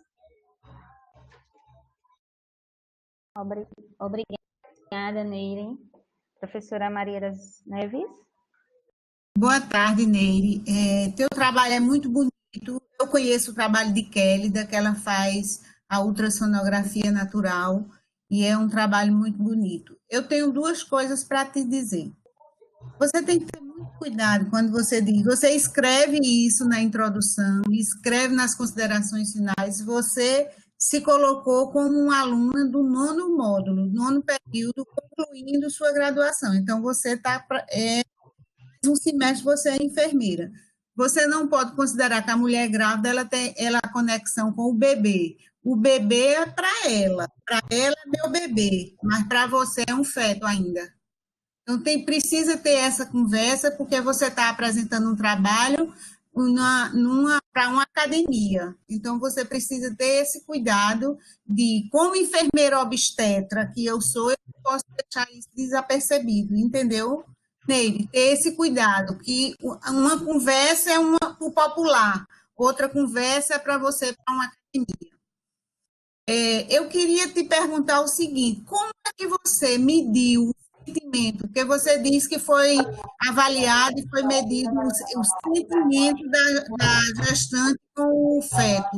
Obrigada, Neire. Professora Maria das Neves. Boa tarde, Neire. Teu trabalho é muito bonito. Eu conheço o trabalho de Kélida, que ela faz a ultrassonografia natural, e é um trabalho muito bonito. Eu tenho 2 coisas para te dizer. Você tem que ter muito cuidado quando você diz, você escreve isso na introdução, escreve nas considerações finais, você se colocou como uma aluna do 9º módulo, 9º período, concluindo sua graduação. Então, você está um semestre, você é enfermeira. Você não pode considerar que a mulher grávida ela tem a conexão com o bebê. O bebê é para ela é meu bebê, mas para você é um feto ainda. Então, precisa ter essa conversa, porque você está apresentando um trabalho para uma academia. Então, você precisa ter esse cuidado de, como enfermeira obstetra que eu sou, eu não posso deixar isso desapercebido, entendeu? Neire, ter esse cuidado, que uma conversa é para o popular, outra conversa é para você para uma academia. Eu queria te perguntar o seguinte, como é que você mediu o sentimento? Porque você disse que foi avaliado e foi medido o sentimento da gestante com o feto.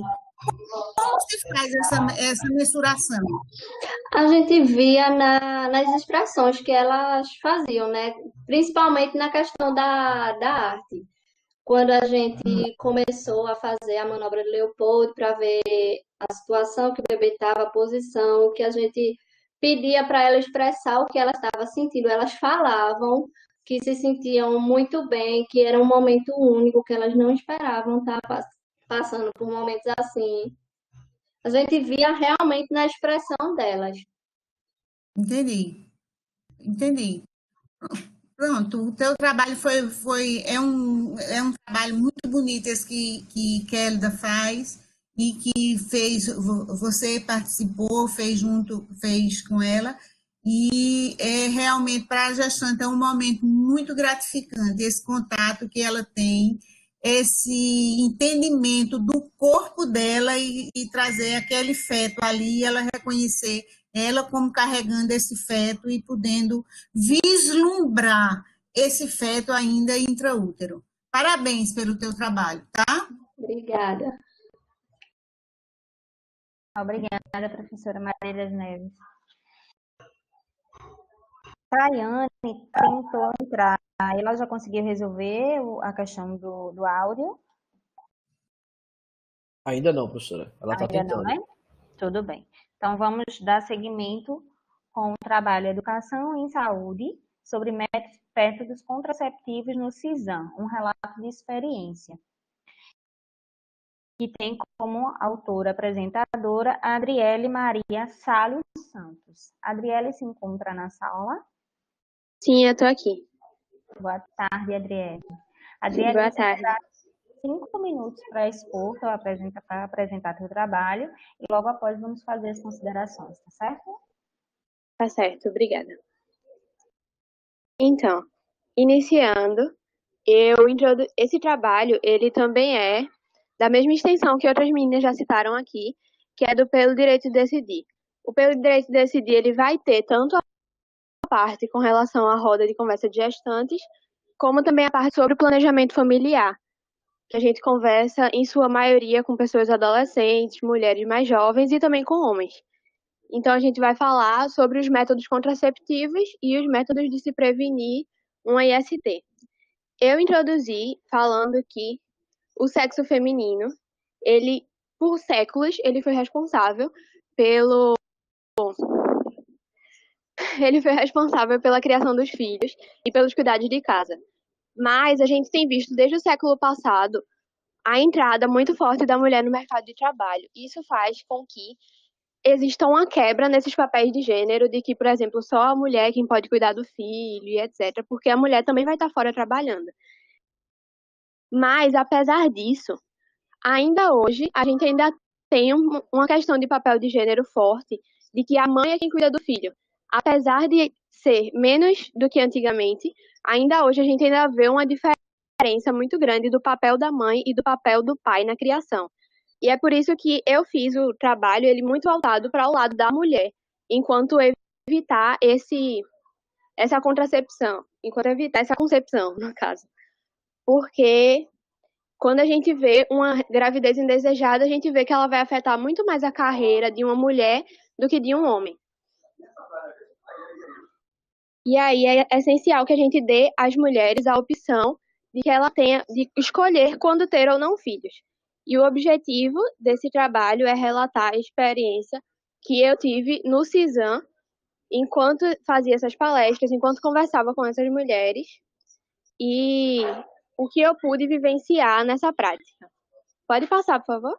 Como se faz essa mensuração? A gente via nas expressões que elas faziam, né? Principalmente na questão da arte. Quando a gente começou a fazer a manobra de Leopold para ver a situação que o bebê estava, a posição, que a gente pedia para ela expressar o que ela estava sentindo. Elas falavam que se sentiam muito bem, que era um momento único, que elas não esperavam estar passando por momentos assim. A gente via realmente na expressão delas. Entendi, entendi. Pronto, o teu trabalho é um trabalho muito bonito esse que Kélida faz e que você participou, fez com ela, e é realmente para a gestante é um momento muito gratificante, esse contato que ela tem, esse entendimento do corpo dela e trazer aquele feto ali, ela reconhecer ela como carregando esse feto e podendo vislumbrar esse feto ainda intraútero. Parabéns pelo teu trabalho, tá? Obrigada. Obrigada, professora Maria das Neves. Traiane tentou entrar. Ela já conseguiu resolver a questão do áudio? Ainda não, professora. Ela está Ainda tentando. não, né? Tudo bem. Então, vamos dar seguimento com o trabalho Educação em Saúde sobre métodos contraceptivos no CISAM, um relato de experiência, que tem como autora apresentadora a Adriele Maria Salles Santos. A Adriele se encontra na sala? Sim, eu estou aqui. Boa tarde, Adriele. Adriele, Boa você tarde. terá 5 minutos para expor, para apresentar seu trabalho, e logo após vamos fazer as considerações, tá certo? Tá certo, obrigada. Então, iniciando, esse trabalho, ele também é da mesma extensão que outras meninas já citaram aqui, que é do Pelo Direito de Decidir. O Pelo Direito de Decidir, ele vai ter tanto a parte com relação à roda de conversa de gestantes, como também a parte sobre o planejamento familiar, que a gente conversa, em sua maioria, com pessoas adolescentes, mulheres mais jovens e também com homens. Então, a gente vai falar sobre os métodos contraceptivos e os métodos de se prevenir uma IST. Eu introduzi falando que o sexo feminino, ele, por séculos, ele foi responsável pela criação dos filhos e pelos cuidados de casa. Mas a gente tem visto desde o século passado a entrada muito forte da mulher no mercado de trabalho. Isso faz com que exista uma quebra nesses papéis de gênero, de que, por exemplo, só a mulher quem pode cuidar do filho e etc., porque a mulher também vai estar fora trabalhando. Mas, apesar disso, ainda hoje, a gente ainda tem uma questão de papel de gênero forte, de que a mãe é quem cuida do filho. Apesar de ser menos do que antigamente, ainda hoje a gente ainda vê uma diferença muito grande do papel da mãe e do papel do pai na criação. E é por isso que eu fiz o trabalho ele muito voltado para o lado da mulher, enquanto evitar essa contracepção, enquanto evitar essa concepção, no caso. Porque quando a gente vê uma gravidez indesejada, a gente vê que ela vai afetar muito mais a carreira de uma mulher do que de um homem. E aí é essencial que a gente dê às mulheres a opção de que ela tenha de escolher quando ter ou não filhos. E o objetivo desse trabalho é relatar a experiência que eu tive no CISAM, enquanto fazia essas palestras, enquanto conversava com essas mulheres, e o que eu pude vivenciar nessa prática. Pode passar, por favor?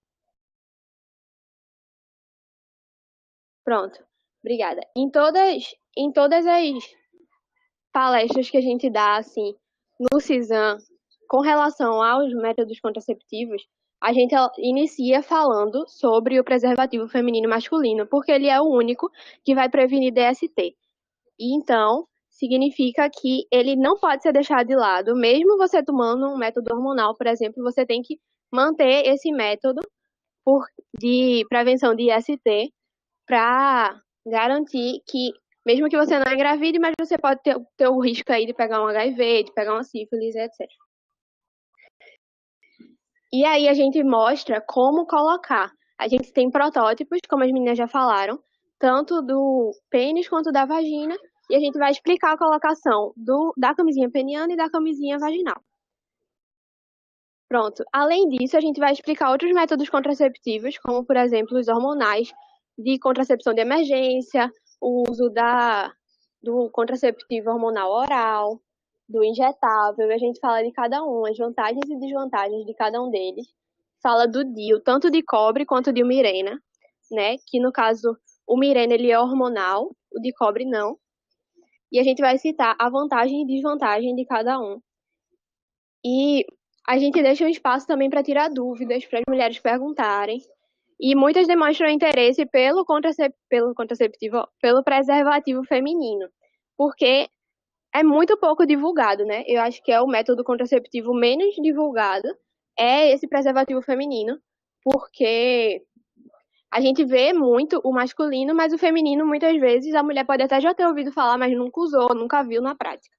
Pronto, obrigada. Em todas as palestras que a gente dá, assim, no CISAM, com relação aos métodos contraceptivos, a gente inicia falando sobre o preservativo feminino e masculino, porque ele é o único que vai prevenir DST. E então, significa que ele não pode ser deixado de lado, mesmo você tomando um método hormonal, por exemplo, você tem que manter esse método de prevenção de IST para garantir que, mesmo que você não engravide, mas você pode ter o risco aí de pegar um HIV, de pegar uma sífilis, etc. E aí a gente mostra como colocar. A gente tem protótipos, como as meninas já falaram, tanto do pênis quanto da vagina, e a gente vai explicar a colocação da camisinha peniana e da camisinha vaginal. Pronto. Além disso, a gente vai explicar outros métodos contraceptivos, como, por exemplo, os hormonais, de contracepção de emergência, o uso do contraceptivo hormonal oral, do injetável, e a gente fala de cada um, as vantagens e desvantagens de cada um deles. Fala do DIU, tanto de cobre quanto de Mirena, né? Que no caso, o Mirena ele é hormonal, o de cobre não. E a gente vai citar a vantagem e desvantagem de cada um. E a gente deixa um espaço também para tirar dúvidas, para as mulheres perguntarem. E muitas demonstram interesse pelo contraceptivo, pelo preservativo feminino, porque é muito pouco divulgado, né? Eu acho que é o método contraceptivo menos divulgado, é esse preservativo feminino, porque a gente vê muito o masculino, mas o feminino, muitas vezes, a mulher pode até já ter ouvido falar, mas nunca usou, nunca viu na prática.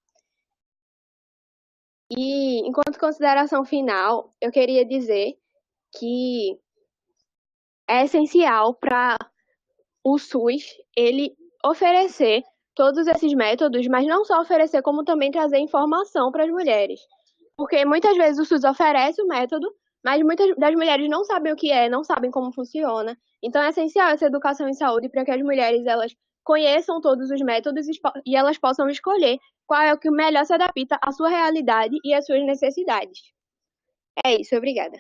E, enquanto consideração final, eu queria dizer que é essencial para o SUS ele oferecer todos esses métodos, mas não só oferecer, como também trazer informação para as mulheres. Porque muitas vezes o SUS oferece o método, mas muitas das mulheres não sabem o que é, não sabem como funciona. Então é essencial essa educação em saúde para que as mulheres elas conheçam todos os métodos e elas possam escolher qual é o que melhor se adapta à sua realidade e às suas necessidades. É isso, obrigada.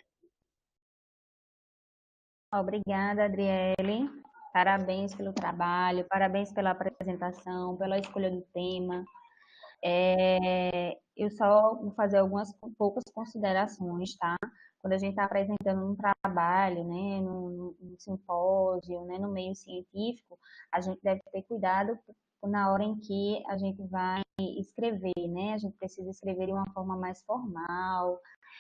Obrigada, Adriele. Parabéns pelo trabalho, parabéns pela apresentação, pela escolha do tema. Eu só vou fazer algumas poucas considerações, tá? Quando a gente está apresentando um trabalho, né, num simpósio, né, no meio científico, a gente deve ter cuidado na hora em que a gente vai escrever, né? A gente precisa escrever de uma forma mais formal.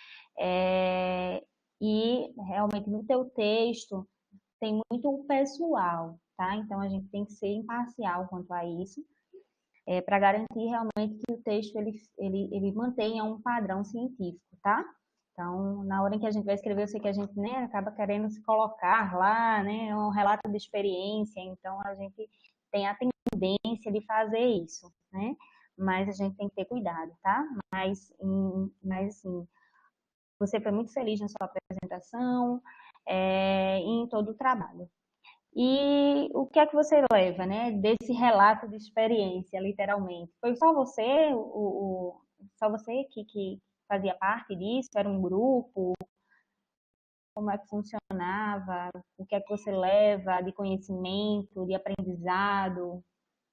E realmente no teu texto tem muito pessoal, tá? Então a gente tem que ser imparcial quanto a isso, para garantir realmente que o texto ele mantenha um padrão científico, tá? Então, na hora em que a gente vai escrever, eu sei que a gente, né, acaba querendo se colocar lá, né, um relato de experiência, então a gente tem a tendência de fazer isso, né? Mas a gente tem que ter cuidado, tá? Mas assim, você foi muito feliz na sua apresentação, e em todo o trabalho. E o que é que você leva, né, desse relato de experiência, literalmente? Foi só você, só você que fazia parte disso? Era um grupo? Como é que funcionava? O que é que você leva de conhecimento, de aprendizado?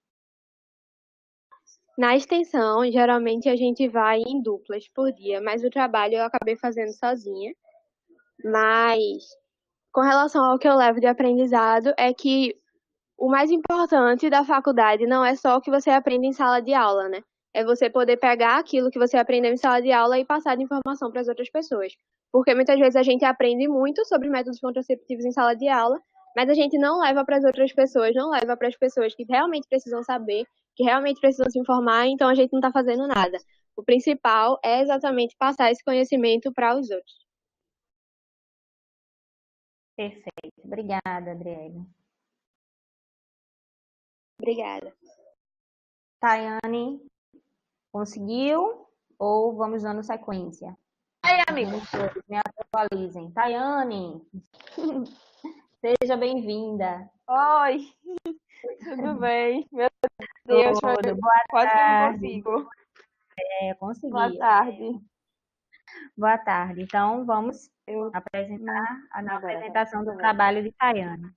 Na extensão, geralmente a gente vai em duplas por dia, mas o trabalho eu acabei fazendo sozinha. Mas com relação ao que eu levo de aprendizado, é que o mais importante da faculdade não é só o que você aprende em sala de aula, né? É você poder pegar aquilo que você aprendeu em sala de aula e passar de informação para as outras pessoas. Porque muitas vezes a gente aprende muito sobre métodos contraceptivos em sala de aula, mas a gente não leva para as outras pessoas, não leva para as pessoas que realmente precisam saber, que realmente precisam se informar, então a gente não está fazendo nada. O principal é exatamente passar esse conhecimento para os outros. Perfeito. Obrigada, Adriele. Obrigada. Tayane, conseguiu? Ou vamos dando sequência? Aí, amigo. Me atualizem. Tayane, seja bem-vinda. Oi, tudo bem? Meu Deus, foi Tudo. Boa quase que eu não tarde. consigo. Consegui. Boa tarde. Boa tarde. Então, vamos apresentar a apresentação do trabalho de Tayane.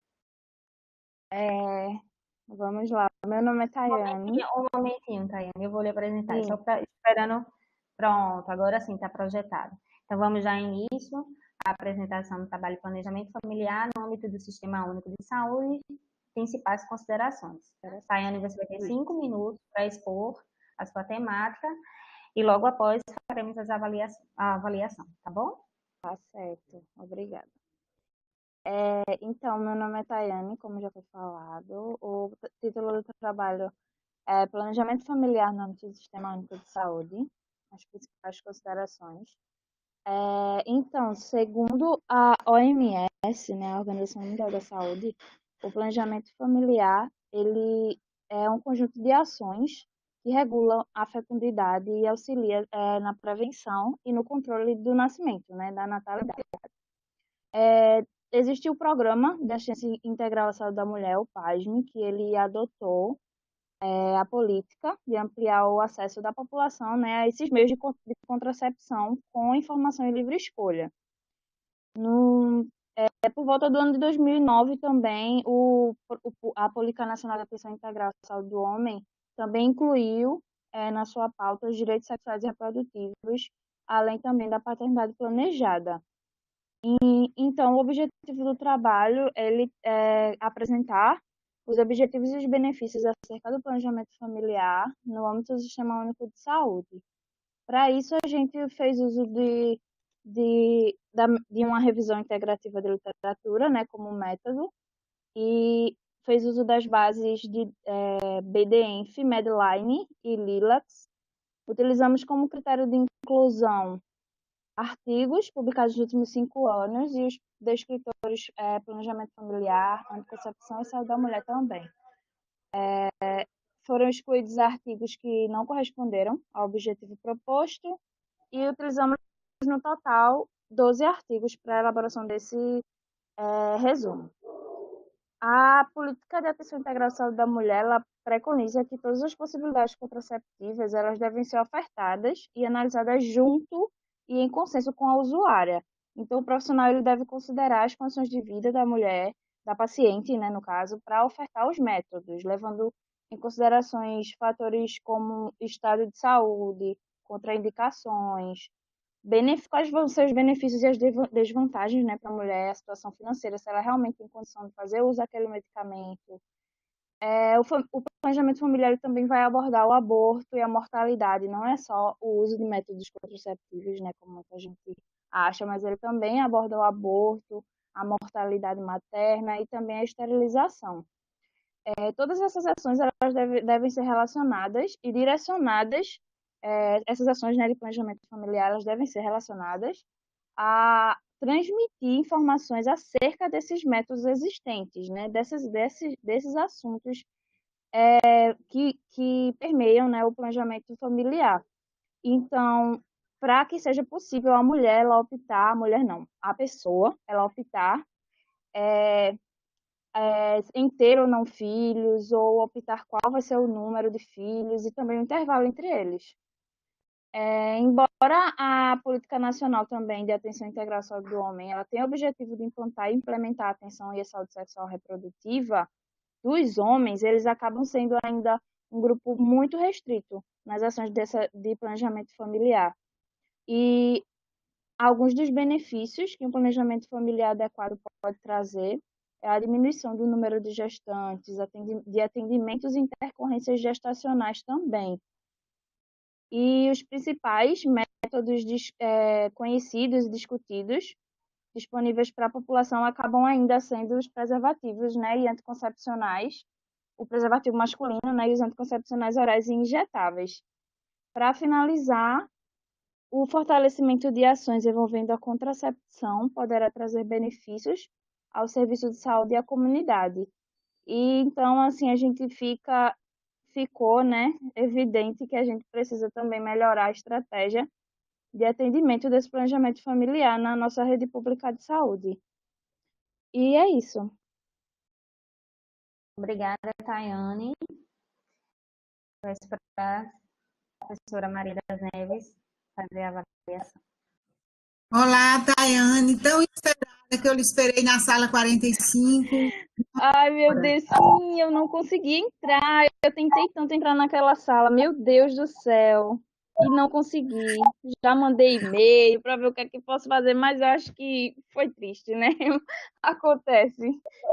Vamos lá. Meu nome é Tayane. Um momentinho, Tayane. Eu vou lhe apresentar. Só esperando. Pronto, agora sim está projetado. Então, vamos já início à apresentação do trabalho de planejamento familiar no âmbito do Sistema Único de Saúde, principais considerações. Tayane, você vai ter 5 minutos para expor a sua temática e logo após faremos a avaliação, tá bom? Tá certo, obrigada. Então, meu nome é Tayane, como já foi falado. O título do trabalho é Planejamento Familiar no âmbito do Sistema Único de Saúde, as principais considerações. Então, segundo a OMS, né, a Organização Mundial da Saúde, o planejamento familiar, ele é um conjunto de ações que regulam a fecundidade e auxilia na prevenção e no controle do nascimento, né, da natalidade. Existe o Programa de Assistência Integral à Saúde da Mulher, o PASME, que ele adotou a política de ampliar o acesso da população, né, a esses meios de contracepção com informação e livre escolha. Por volta do ano de 2009 também, a Política Nacional de Atenção Integral à Saúde do Homem também incluiu na sua pauta os direitos sexuais e reprodutivos, além também da paternidade planejada. Então, o objetivo do trabalho ele é apresentar os objetivos e os benefícios acerca do planejamento familiar no âmbito do Sistema Único de Saúde. Para isso, a gente fez uso de uma revisão integrativa de literatura, né, como método, e fez uso das bases de BDENF, Medline e LILACS. Utilizamos como critério de inclusão artigos publicados nos últimos 5 anos e os descritores planejamento familiar, anticoncepção e saúde da mulher também. Foram excluídos artigos que não corresponderam ao objetivo proposto e utilizamos no total 12 artigos para a elaboração desse resumo. A política de atenção integral à saúde da mulher ela preconiza que todas as possibilidades contraceptivas elas devem ser ofertadas e analisadas junto e em consenso com a usuária. Então, o profissional ele deve considerar as condições de vida da mulher, da paciente, né, no caso, para ofertar os métodos, levando em considerações fatores como estado de saúde, contraindicações, quais vão ser os benefícios e as desvantagens, né, para a mulher, a situação financeira, se ela realmente tem condição de fazer uso daquele medicamento. O planejamento familiar também vai abordar o aborto e a mortalidade, não é só o uso de métodos contraceptivos, né, como muita gente acha, mas ele também aborda o aborto, a mortalidade materna e também a esterilização. Todas essas ações elas devem ser relacionadas e direcionadas, essas ações, né, de planejamento familiar elas devem ser relacionadas a transmitir informações acerca desses métodos existentes, né, desses assuntos que permeiam, né, o planejamento familiar. Então, para que seja possível a mulher ela optar, a mulher não, a pessoa ela optar em ter ou não filhos, ou optar qual vai ser o número de filhos e também o intervalo entre eles. Embora a Política Nacional também de Atenção Integral à Saúde do Homem ela tenha o objetivo de implantar e implementar a atenção e a saúde sexual reprodutiva dos homens, eles acabam sendo ainda um grupo muito restrito nas ações de planejamento familiar. E alguns dos benefícios que um planejamento familiar adequado pode trazer é a diminuição do número de gestantes, de atendimentos e intercorrências gestacionais também. E os principais métodos conhecidos e discutidos disponíveis para a população acabam ainda sendo os preservativos, né, e anticoncepcionais, o preservativo masculino, né, e os anticoncepcionais orais e injetáveis. Para finalizar, o fortalecimento de ações envolvendo a contracepção poderá trazer benefícios ao serviço de saúde e à comunidade. E então, assim, a gente ficou, né, evidente que a gente precisa também melhorar a estratégia de atendimento desse planejamento familiar na nossa rede pública de saúde. E é isso. Obrigada, Tayane. Peço para a professora Maria das Neves fazer a avaliação. Olá, Tayane, tão esperada que eu lhe esperei na sala 45. Ai, meu Deus, sim, eu não consegui entrar. Eu tentei tanto entrar naquela sala, meu Deus do céu, e não consegui. Já mandei e-mail para ver o que é que posso fazer, mas eu acho que foi triste, né? Acontece.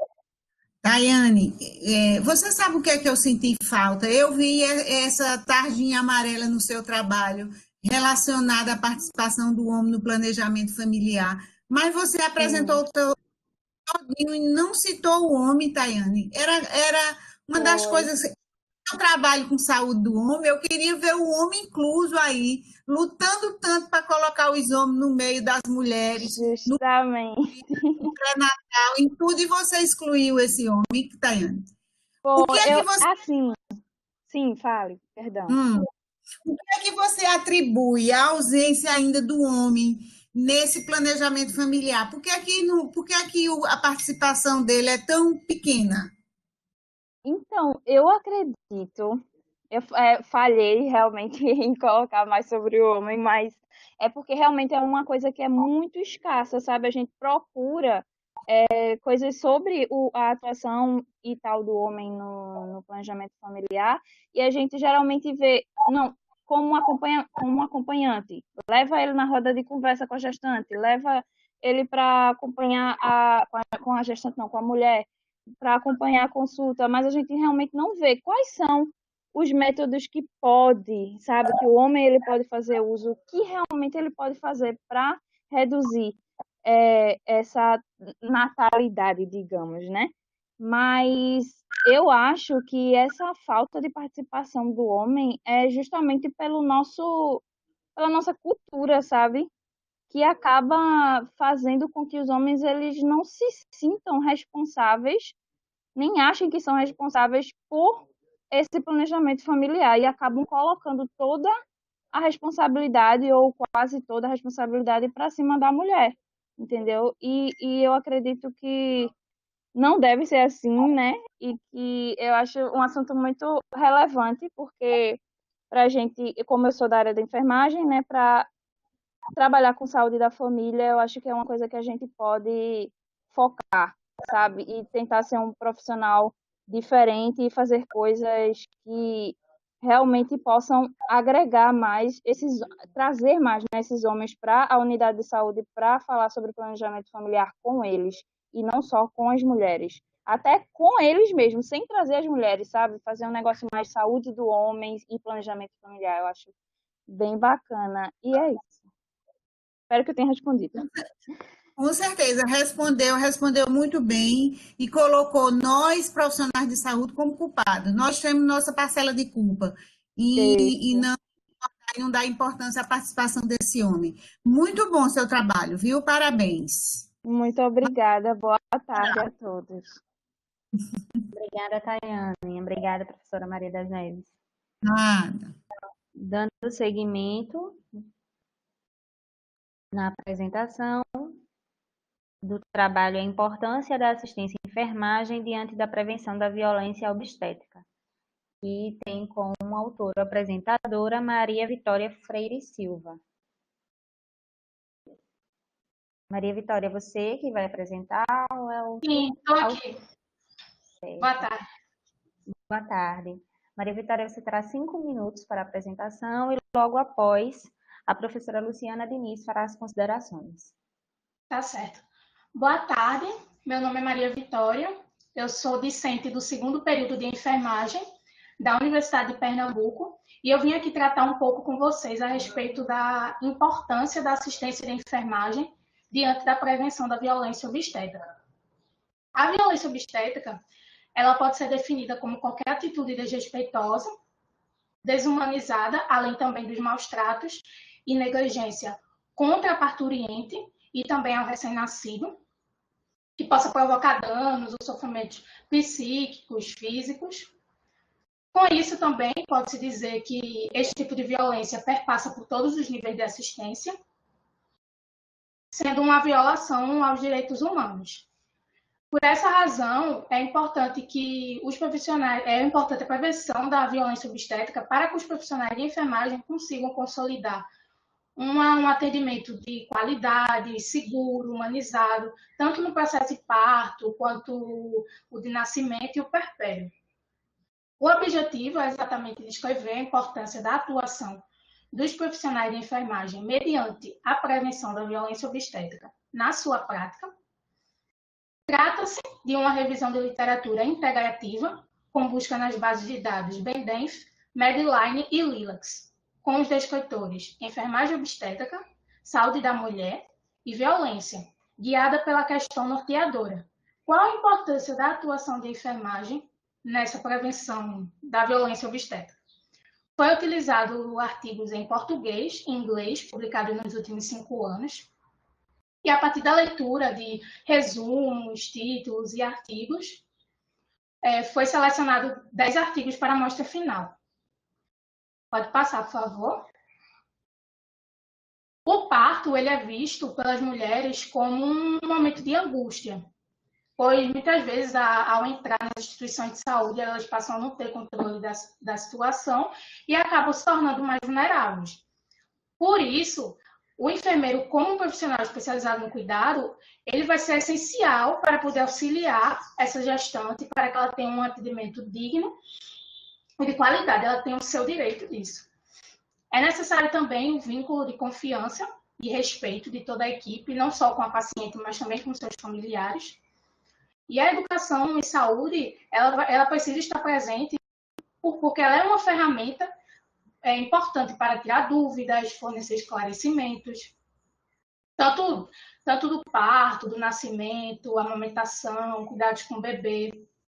Tayane, você sabe o que é que eu senti falta? Eu vi essa tardinha amarela no seu trabalho, relacionada à participação do homem no planejamento familiar, mas você apresentou todinho e não citou o homem, Tayane. Era uma das coisas eu trabalho com saúde do homem, eu queria ver o homem incluso aí, lutando tanto para colocar os homens no meio das mulheres, no Justamente. pré-natal, em tudo, e você excluiu esse homem, Tayane. Bom, O que é que você, assim, sim, fale, perdão. o que é que você atribui à ausência ainda do homem nesse planejamento familiar? Por que aqui a participação dele é tão pequena? Então, eu acredito, eu falhei realmente em colocar mais sobre o homem, mas é porque realmente é uma coisa que é muito escassa, sabe? A gente procura coisas sobre a atuação e tal do homem no planejamento familiar, e a gente geralmente vê, não, como um acompanhante. Leva ele na roda de conversa com a gestante, leva ele para acompanhar com a gestante, não, com a mulher, para acompanhar a consulta, mas a gente realmente não vê quais são os métodos que pode, sabe, que o homem ele pode fazer uso, o que realmente ele pode fazer para reduzir essa natalidade, digamos, né? Mas eu acho que essa falta de participação do homem é justamente pela nossa cultura, sabe? Que acaba fazendo com que os homens eles não se sintam responsáveis, nem achem que são responsáveis por esse planejamento familiar e acabam colocando toda a responsabilidade ou quase toda a responsabilidade para cima da mulher, entendeu? E eu acredito que não deve ser assim, né? E que eu acho um assunto muito relevante, porque para a gente, como eu sou da área da enfermagem, né, para trabalhar com saúde da família, eu acho que é uma coisa que a gente pode focar, sabe? E tentar ser um profissional diferente e fazer coisas que realmente possam agregar mais trazer mais, né, esses homens para a unidade de saúde para falar sobre planejamento familiar com eles e não só com as mulheres. Até com eles mesmos, sem trazer as mulheres, sabe? Fazer um negócio mais saúde do homem e planejamento familiar, eu acho bem bacana. E é isso. Espero que eu tenha respondido. Com certeza, respondeu muito bem e colocou nós, profissionais de saúde, como culpados. Nós temos nossa parcela de culpa e não dá importância à participação desse homem. Muito bom seu trabalho, viu? Parabéns. Muito obrigada. Boa tarde a todos. Obrigada, Tayane. Obrigada, professora Maria das Neves. Nada. Dando seguimento na apresentação do trabalho, a importância da assistência e enfermagem diante da prevenção da violência obstétrica. E tem como autora apresentadora Maria Vitória Freire Silva. Maria Vitória, você que vai apresentar ou é o... Sim, estou aqui. Boa tarde. Boa tarde. Maria Vitória, você terá 5 minutos para a apresentação e logo após a professora Luciana Diniz fará as considerações. Tá certo. Boa tarde, meu nome é Maria Vitória, eu sou discente do 2º período de enfermagem da Universidade de Pernambuco e eu vim aqui tratar um pouco com vocês a respeito da importância da assistência de enfermagem diante da prevenção da violência obstétrica. A violência obstétrica, ela pode ser definida como qualquer atitude desrespeitosa, desumanizada, além também dos maus tratos e negligência contra a parturiente e também ao recém-nascido, que possa provocar danos ou sofrimentos psíquicos, físicos. Com isso também pode-se dizer que este tipo de violência perpassa por todos os níveis de assistência, sendo uma violação aos direitos humanos. Por essa razão, é importante a prevenção da violência obstétrica para que os profissionais de enfermagem consigam consolidar um atendimento de qualidade, seguro, humanizado, tanto no processo de parto, quanto o de nascimento e o puerpério. O objetivo é exatamente descrever a importância da atuação dos profissionais de enfermagem mediante a prevenção da violência obstétrica na sua prática. Trata-se de uma revisão de literatura integrativa, com busca nas bases de dados BenDenf, Medline e Lilacs, com os descritores Enfermagem Obstétrica, Saúde da Mulher e Violência, guiada pela questão norteadora. Qual a importância da atuação de enfermagem nessa prevenção da violência obstétrica. Foi utilizado artigos em português e inglês, publicados nos últimos 5 anos, e a partir da leitura de resumos, títulos e artigos, foi selecionado 10 artigos para a amostra final. Pode passar, por favor. O parto ele é visto pelas mulheres como um momento de angústia, pois muitas vezes, ao entrar nas instituições de saúde, elas passam a não ter controle da situação e acabam se tornando mais vulneráveis. Por isso, o enfermeiro, como um profissional especializado no cuidado, ele vai ser essencial para poder auxiliar essa gestante para que ela tenha um atendimento digno e de qualidade, ela tenha o seu direito disso. É necessário também o vínculo de confiança e respeito de toda a equipe, não só com a paciente, mas também com seus familiares. E a educação em saúde, ela precisa estar presente porque ela é uma ferramenta importante para tirar dúvidas, fornecer esclarecimentos, tanto do parto, do nascimento, amamentação, cuidados com o bebê.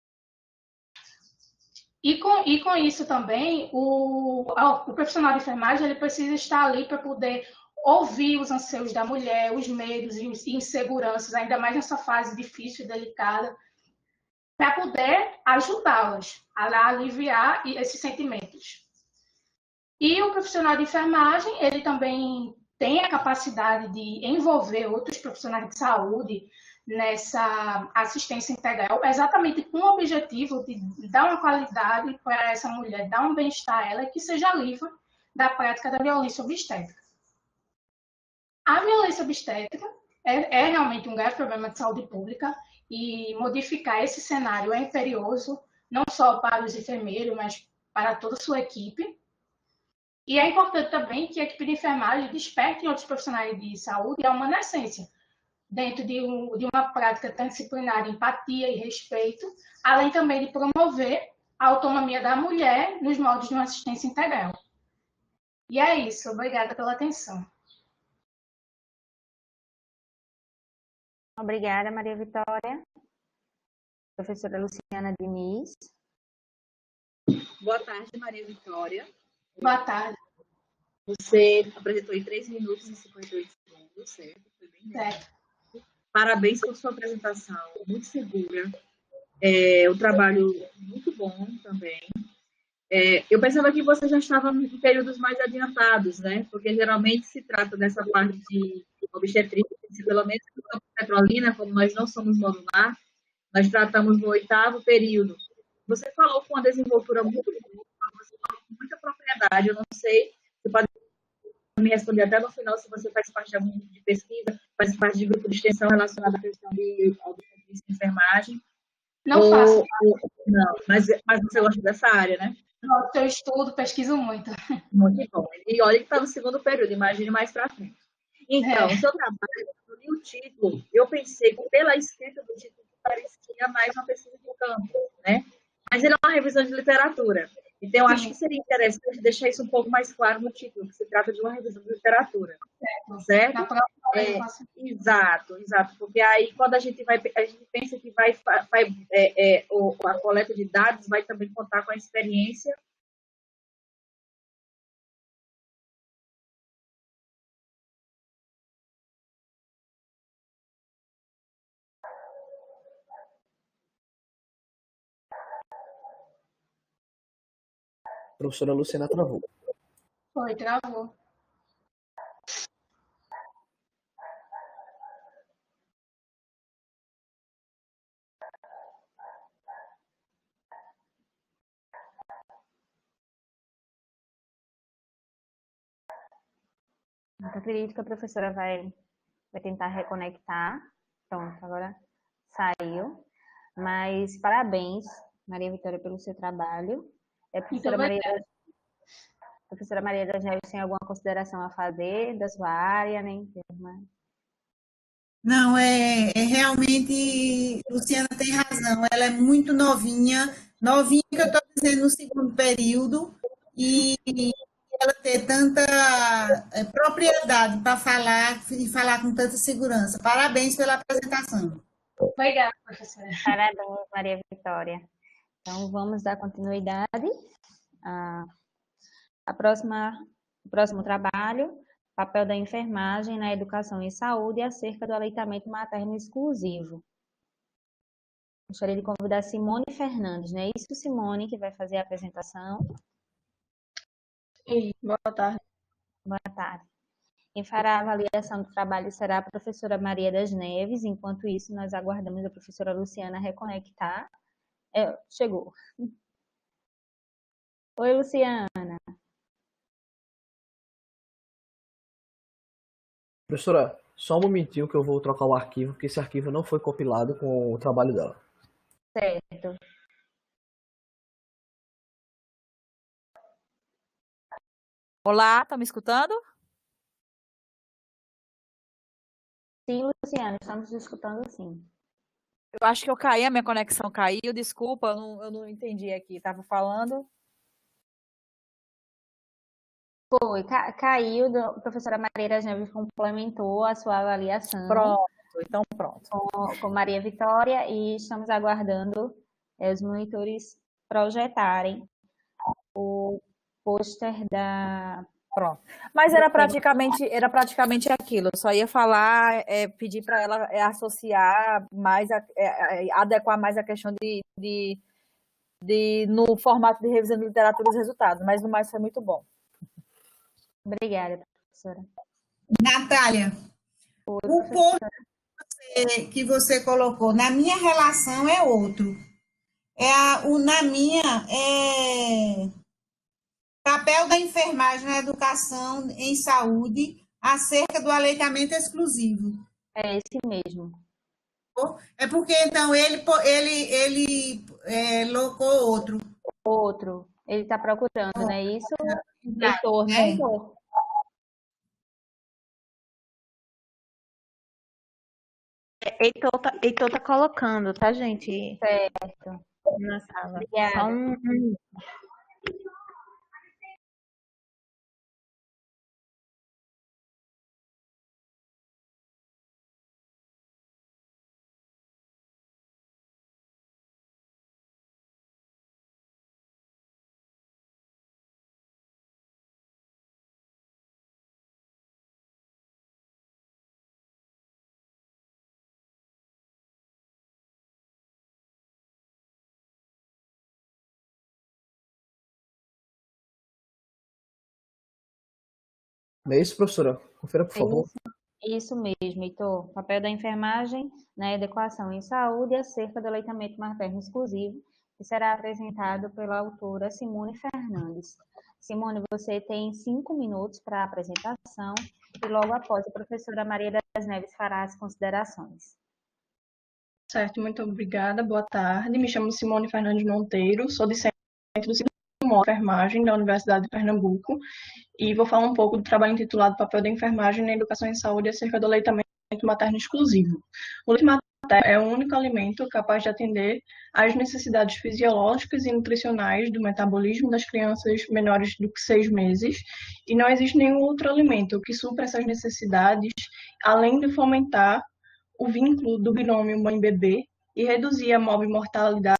E com isso também, o profissional de enfermagem ele precisa estar ali para poder ouvir os anseios da mulher, os medos e inseguranças, ainda mais nessa fase difícil e delicada, para poder ajudá-las a aliviar esses sentimentos. E o profissional de enfermagem, ele também tem a capacidade de envolver outros profissionais de saúde nessa assistência integral, exatamente com o objetivo de dar uma qualidade para essa mulher, dar um bem-estar a ela que seja livre da prática da violência obstétrica. A violência obstétrica é realmente um grave problema de saúde pública e modificar esse cenário é imperioso, não só para os enfermeiros, mas para toda a sua equipe. E é importante também que a equipe de enfermagem desperte outros profissionais de saúde a uma nascência, dentro de uma prática transdisciplinar de empatia e respeito, além também de promover a autonomia da mulher nos moldes de uma assistência integral. E é isso. Obrigada pela atenção. Obrigada, Maria Vitória. Professora Luciana Diniz. Boa tarde, Maria Vitória. Boa tarde. Você apresentou em 3 minutos e 58 segundos, certo? Foi bem certo. Parabéns por sua apresentação, muito segura. O trabalho muito bom também. Eu pensava que você já estava em períodos mais adiantados, né? Porque geralmente se trata dessa parte de obstetrícia, pelo menos no campo de Petrolina, como nós não somos modular, nós tratamos no 8º período. Você falou com uma desenvoltura muito boa, você falou com muita propriedade. Eu não sei, você pode me responder até no final se você faz parte de algum grupo de pesquisa, faz parte de grupo de extensão relacionado à questão de obstetrícia e enfermagem. Não faço. Não, mas você gosta dessa área, né? Nossa, eu estudo, pesquiso muito. Muito bom. E olha que está no 2º período, imagine mais para frente. Então, o seu trabalho, eu li o título, eu pensei que pela escrita do título parecia mais uma pesquisa de campo, né? Mas ele é uma revisão de literatura. Então, eu acho que seria interessante deixar isso um pouco mais claro no título, que se trata de uma revisão de literatura. Certo? Exato. Porque aí, quando a gente pensa que a coleta de dados vai também contar com a experiência. A professora Luciana travou. Foi, travou. Eu acredito que a professora vai tentar reconectar. Pronto, agora saiu. Mas parabéns, Maria Vitória, pelo seu trabalho. Professora Maria da Gel, tem alguma consideração a fazer da sua área, né? Não, realmente, Luciana tem razão, ela é muito novinha que eu estou dizendo no 2º período, e ela ter tanta propriedade para falar e falar com tanta segurança. Parabéns pela apresentação. Obrigada, professora. Parabéns, Maria Vitória. Então, vamos dar continuidade o próximo trabalho, papel da enfermagem na educação e saúde acerca do aleitamento materno exclusivo. Gostaria de convidar Simone Fernandes, não é isso, Simone, que vai fazer a apresentação? Boa tarde. Boa tarde. Quem fará a avaliação do trabalho será a professora Maria das Neves. Enquanto isso, nós aguardamos a professora Luciana reconectar. Chegou. Oi, Luciana. Professora, só um momentinho que eu vou trocar o arquivo, porque esse arquivo não foi compilado com o trabalho dela. Certo. Olá, tá me escutando? Sim, Luciana, estamos escutando sim. Eu acho que eu caí, a minha conexão caiu, desculpa, eu não entendi aqui, estava falando. Foi, caiu, a professora Maria das Neves complementou a sua avaliação. Pronto, então pronto. Com Maria Vitória e estamos aguardando os monitores projetarem o pôster da... Pronto. Mas era praticamente aquilo. Eu só ia falar, pedir para ela associar mais, adequar mais a questão de no formato de revisão de literatura os resultados, mas no mais foi muito bom. Obrigada, professora. Natália, o ponto que você colocou, na minha relação é outro. Na minha papel da enfermagem na educação em saúde acerca do aleitamento exclusivo. É esse mesmo. É porque, então, ele colocou outro. Outro. Ele está procurando, não é isso? Heitor, né? Heitor tá colocando, tá, gente? Certo. Na sala. Obrigada. Só um... Não é isso, professora? Confira, por favor. Isso mesmo, Heitor. Papel da enfermagem na educação em saúde acerca do aleitamento materno exclusivo, que será apresentado pela autora Simone Fernandes. Simone, você tem 5 minutos para a apresentação e logo após a professora Maria das Neves fará as considerações. Certo, muito obrigada. Boa tarde. Me chamo Simone Fernandes Monteiro, sou discente do segundo módulo de enfermagem da Universidade de Pernambuco e vou falar um pouco do trabalho intitulado Papel da Enfermagem na Educação em Saúde acerca do aleitamento materno exclusivo. O leite materno é o único alimento capaz de atender às necessidades fisiológicas e nutricionais do metabolismo das crianças menores do que 6 meses e não existe nenhum outro alimento que supra essas necessidades, além de fomentar o vínculo do binômio mãe-bebê e reduzir a morbimortalidade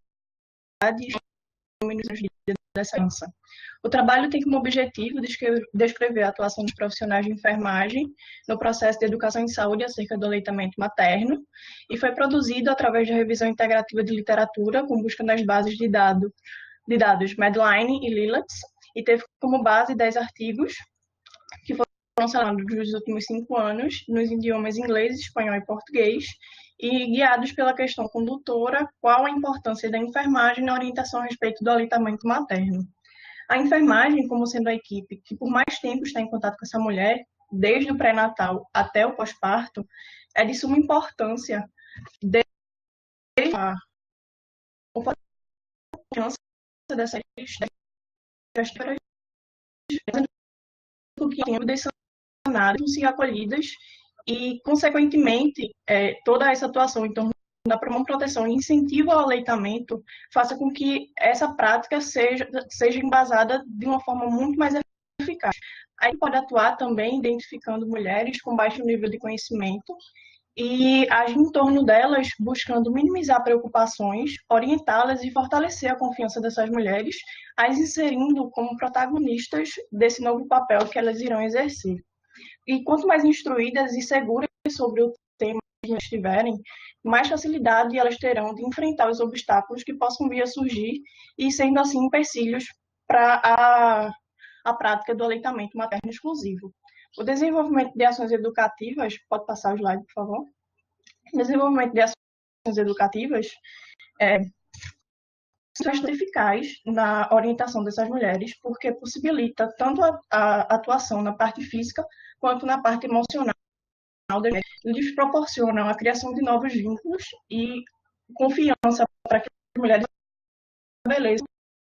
dessa criança. O trabalho tem como objetivo descrever a atuação dos profissionais de enfermagem no processo de educação em saúde acerca do aleitamento materno e foi produzido através da revisão integrativa de literatura com busca nas bases de dados Medline e Lilacs e teve como base 10 artigos que foram selecionados nos últimos 5 anos nos idiomas inglês, espanhol e português e guiados pela questão condutora, qual a importância da enfermagem na orientação a respeito do aleitamento materno. A enfermagem, como sendo a equipe que por mais tempo está em contato com essa mulher, desde o pré-natal até o pós-parto, é de suma importância desde a confiança dessas gestoras que sanadas e acolhidas e, consequentemente, toda essa atuação em torno da promoção e incentivo ao aleitamento faça com que essa prática seja embasada de uma forma muito mais eficaz. Aí pode atuar também identificando mulheres com baixo nível de conhecimento e age em torno delas, buscando minimizar preocupações, orientá-las e fortalecer a confiança dessas mulheres, as inserindo como protagonistas desse novo papel que elas irão exercer. E quanto mais instruídas e seguras sobre o tema que elas tiverem, mais facilidade elas terão de enfrentar os obstáculos que possam vir a surgir e, sendo assim, empecilhos para a prática do aleitamento materno exclusivo. O desenvolvimento de ações educativas, pode passar o slide, por favor? O desenvolvimento de ações educativas é bastante eficaz na orientação dessas mulheres, porque possibilita tanto a atuação na parte física quanto na parte emocional. Eles proporcionam a criação de novos vínculos e confiança para que as mulheres estabeleçam.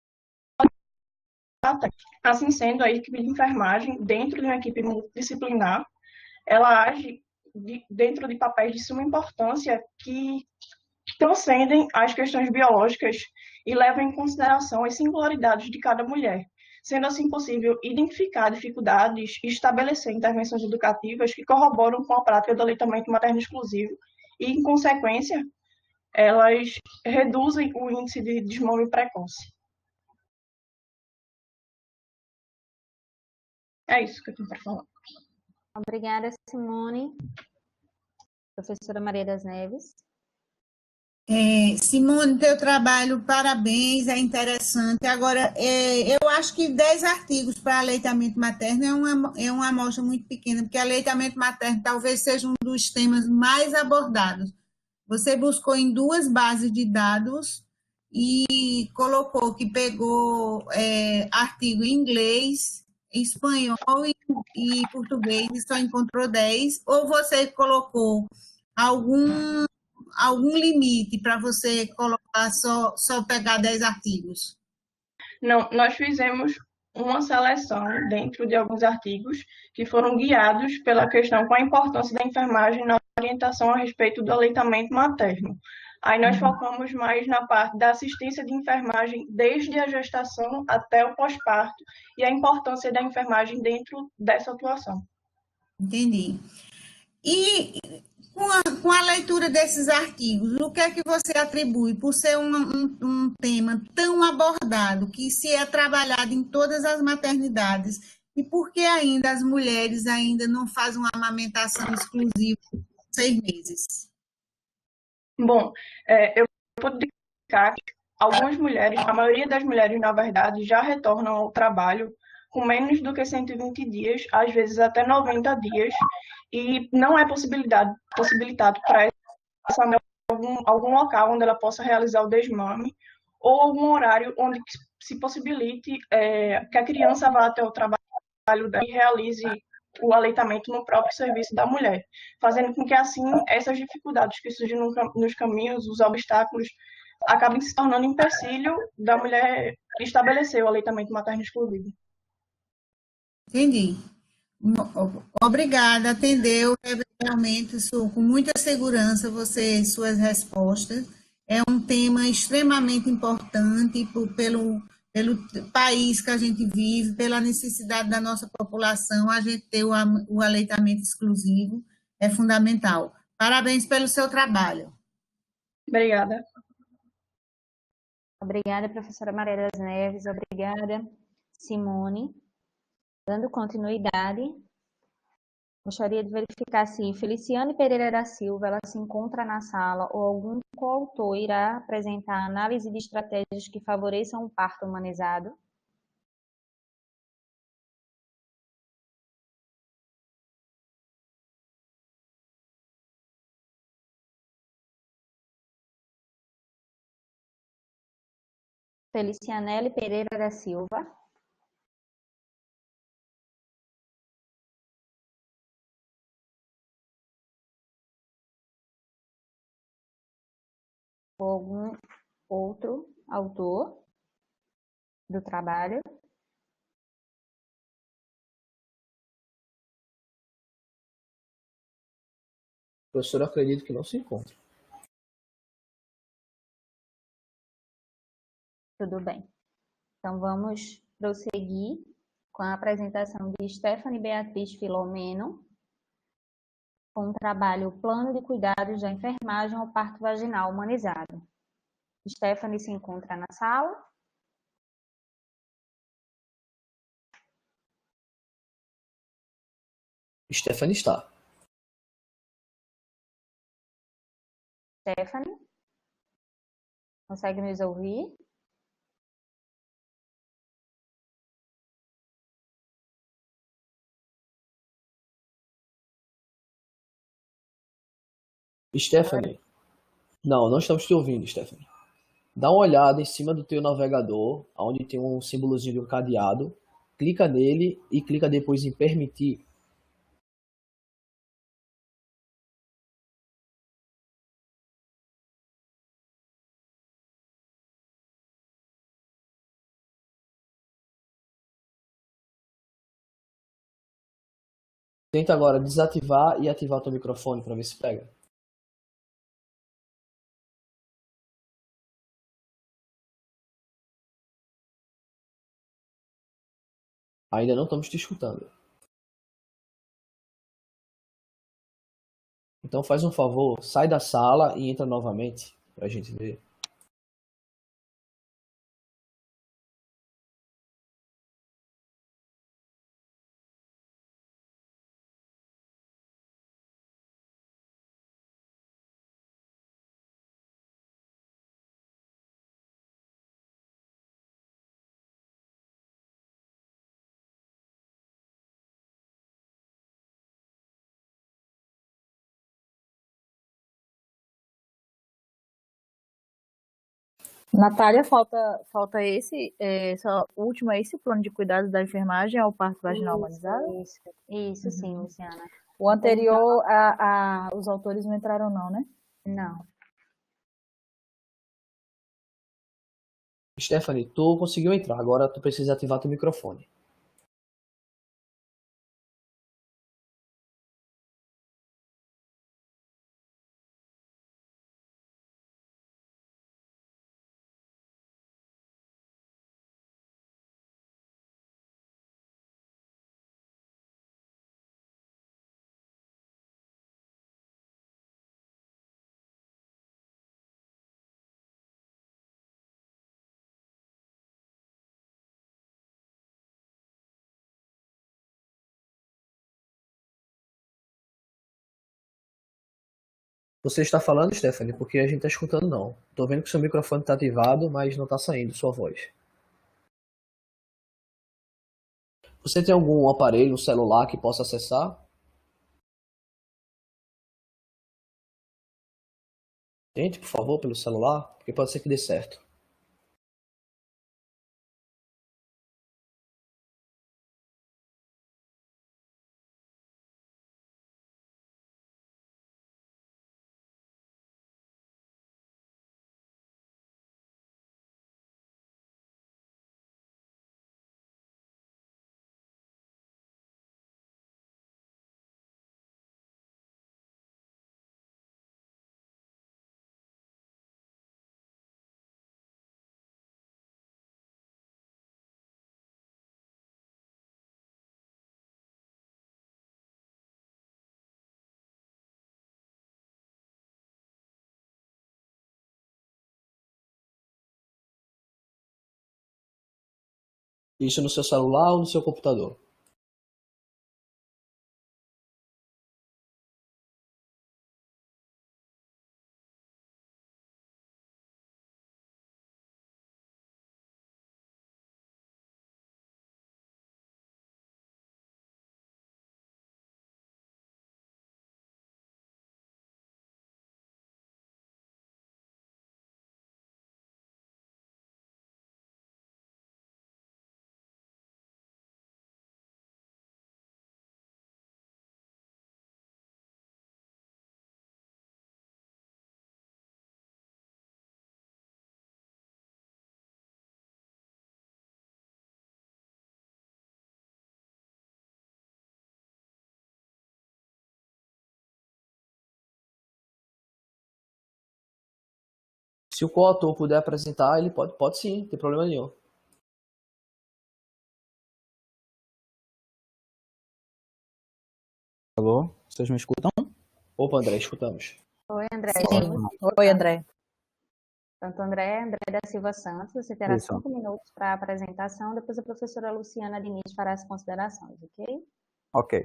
Assim sendo, a equipe de enfermagem, dentro de uma equipe multidisciplinar, ela age dentro de papéis de suma importância que transcendem as questões biológicas e levam em consideração as singularidades de cada mulher, sendo assim possível identificar dificuldades e estabelecer intervenções educativas que corroboram com a prática do aleitamento materno exclusivo e, em consequência, elas reduzem o índice de desmame precoce. É isso que eu tenho para falar. Obrigada, Simone. Professora Maria das Neves. Simone, teu trabalho, parabéns, é interessante. Agora, eu acho que 10 artigos para aleitamento materno é uma amostra muito pequena, porque aleitamento materno talvez seja um dos temas mais abordados. Você buscou em 2 bases de dados e colocou que pegou artigo em inglês, espanhol e português e só encontrou 10, ou você colocou algum limite para você colocar só pegar 10 artigos? Não, nós fizemos uma seleção dentro de alguns artigos que foram guiados pela questão com a importância da enfermagem na orientação a respeito do aleitamento materno. Aí nós focamos mais na parte da assistência de enfermagem desde a gestação até o pós-parto e a importância da enfermagem dentro dessa atuação. Entendi. E com a leitura desses artigos, o que é que você atribui por ser um tema tão abordado, que se é trabalhado em todas as maternidades, e por que ainda as mulheres ainda não fazem uma amamentação exclusiva por 6 meses? Bom, eu vou indicar que algumas mulheres, a maioria das mulheres, na verdade, já retornam ao trabalho com menos do que 120 dias, às vezes até 90 dias, e não é possibilitado para essa mulher algum local onde ela possa realizar o desmame, ou algum horário onde se possibilite que a criança vá até o trabalho dela e realize o aleitamento no próprio serviço da mulher, fazendo com que, assim, essas dificuldades que surgem nos caminhos, os obstáculos, acabem se tornando empecilho da mulher estabelecer o aleitamento materno exclusivo. Entendi. Obrigada, atendeu realmente com muita segurança suas respostas. É um tema extremamente importante pelo país que a gente vive, pela necessidade da nossa população, a gente ter o aleitamento exclusivo é fundamental. Parabéns pelo seu trabalho. Obrigada. Obrigada, professora Maria das Neves. Obrigada, Simone. Dando continuidade, gostaria de verificar se Feliciane Pereira da Silva ela se encontra na sala ou algum coautor irá apresentar análise de estratégias que favoreçam o parto humanizado. Felicianele Pereira da Silva. Ou algum outro autor do trabalho. Professor, eu acredito que não se encontra. Tudo bem. Então, vamos prosseguir com a apresentação de Stephanie Beatriz Filomeno, com o trabalho Plano de Cuidados da Enfermagem ao Parto Vaginal Humanizado. Stephanie se encontra na sala. Stephanie está. Stephanie, consegue nos ouvir? Stephanie? Não estamos te ouvindo, Stephanie. Dá uma olhada em cima do teu navegador, onde tem um símbolozinho de um cadeado. Clica nele e clica depois em permitir. Tenta agora desativar e ativar o teu microfone para ver se pega. Ainda não estamos te escutando. Então faz um favor, sai da sala e entra novamente para a gente ver. Natália, falta esse, só, o último é esse plano de cuidados da enfermagem ao parto vaginal humanizado? Isso sim, Luciana. O anterior, os autores não entraram não, né? Não. Stephanie, tu conseguiu entrar, agora tu precisa ativar teu microfone. Você está falando, Stephanie? Porque a gente está escutando não. Tô vendo que seu microfone está ativado, mas não está saindo sua voz. Você tem algum aparelho, um celular que possa acessar? Tente, por favor, pelo celular, porque pode ser que dê certo. Isso no seu celular ou no seu computador? Se o coautor puder apresentar, ele pode sim, não tem problema nenhum. Alô, vocês me escutam? Opa, André, escutamos. Oi, André. Sim. Oi, André. Santo André, André da Silva Santos, você terá Isso. 5 minutos para a apresentação, depois a professora Luciana Diniz fará as considerações, ok? Ok.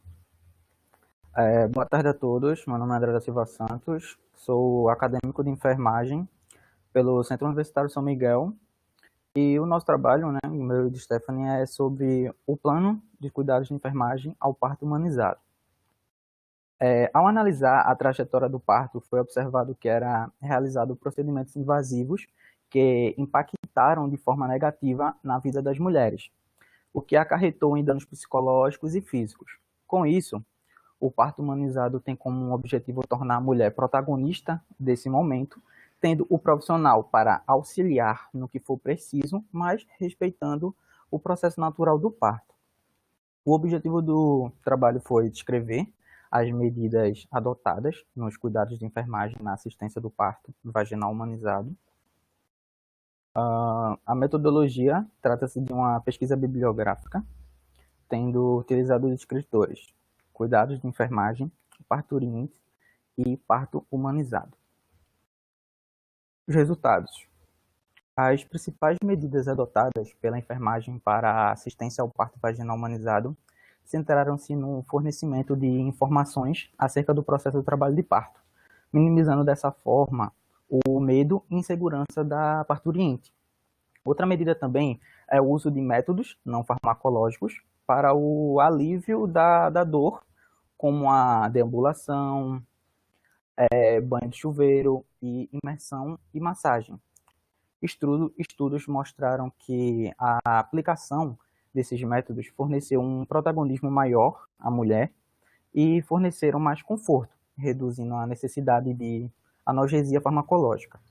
Boa tarde a todos. Meu nome é André da Silva Santos, sou acadêmico de enfermagem pelo Centro Universitário São Miguel. E o nosso trabalho, né, o meu e de Stephanie, é sobre o plano de cuidados de enfermagem ao parto humanizado. Ao analisar a trajetória do parto, foi observado que era realizado procedimentos invasivos que impactaram de forma negativa na vida das mulheres, o que acarretou em danos psicológicos e físicos. Com isso, o parto humanizado tem como objetivo tornar a mulher protagonista desse momento, tendo o profissional para auxiliar no que for preciso, mas respeitando o processo natural do parto. O objetivo do trabalho foi descrever as medidas adotadas nos cuidados de enfermagem na assistência do parto vaginal humanizado. A metodologia trata-se de uma pesquisa bibliográfica, tendo utilizado descritores, cuidados de enfermagem, parturiente e parto humanizado. Os resultados. As principais medidas adotadas pela enfermagem para a assistência ao parto vaginal humanizado centraram-se no fornecimento de informações acerca do processo do trabalho de parto, minimizando dessa forma o medo e insegurança da parturiente. Outra medida também é o uso de métodos não farmacológicos para o alívio da dor, como a deambulação, banho de chuveiro e imersão e massagem. Estudos mostraram que a aplicação desses métodos forneceu um protagonismo maior à mulher e forneceram mais conforto, reduzindo a necessidade de analgesia farmacológica.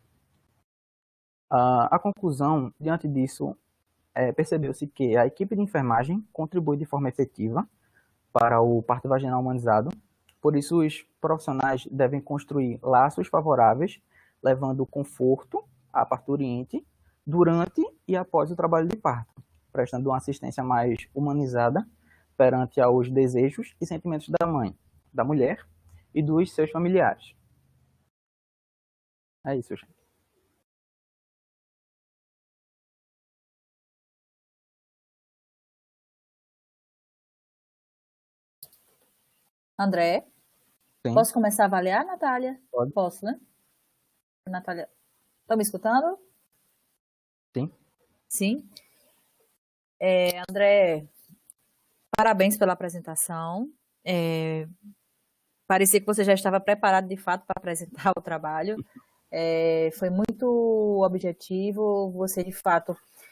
A conclusão, diante disso, percebeu-se que a equipe de enfermagem contribui de forma efetiva para o parto vaginal humanizado, por isso os profissionais devem construir laços favoráveis, levando conforto à parturiente durante e após o trabalho de parto, prestando uma assistência mais humanizada perante aos desejos e sentimentos da mãe, da mulher e dos seus familiares. É isso, gente. André, Sim. posso começar a avaliar, Natália? Pode. Posso, né? Natália, estão me escutando? Sim. Sim. André, parabéns pela apresentação. Parecia que você já estava preparado, de fato, para apresentar o trabalho. Foi muito objetivo. Você, de fato,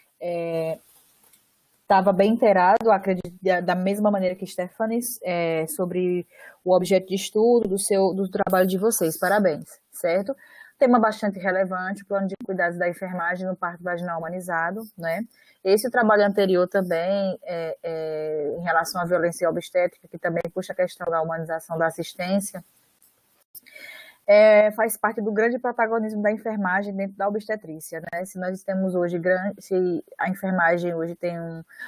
estava bem inteirado, acredito, da mesma maneira que Stephanie, sobre o objeto de estudo do trabalho de vocês. Parabéns, certo? Tema bastante relevante, plano de cuidados da enfermagem no parto vaginal humanizado, né? Esse trabalho anterior também, em relação à violência obstétrica, que também puxa a questão da humanização da assistência, faz parte do grande protagonismo da enfermagem dentro da obstetrícia, né? Se nós temos hoje, se a enfermagem hoje tem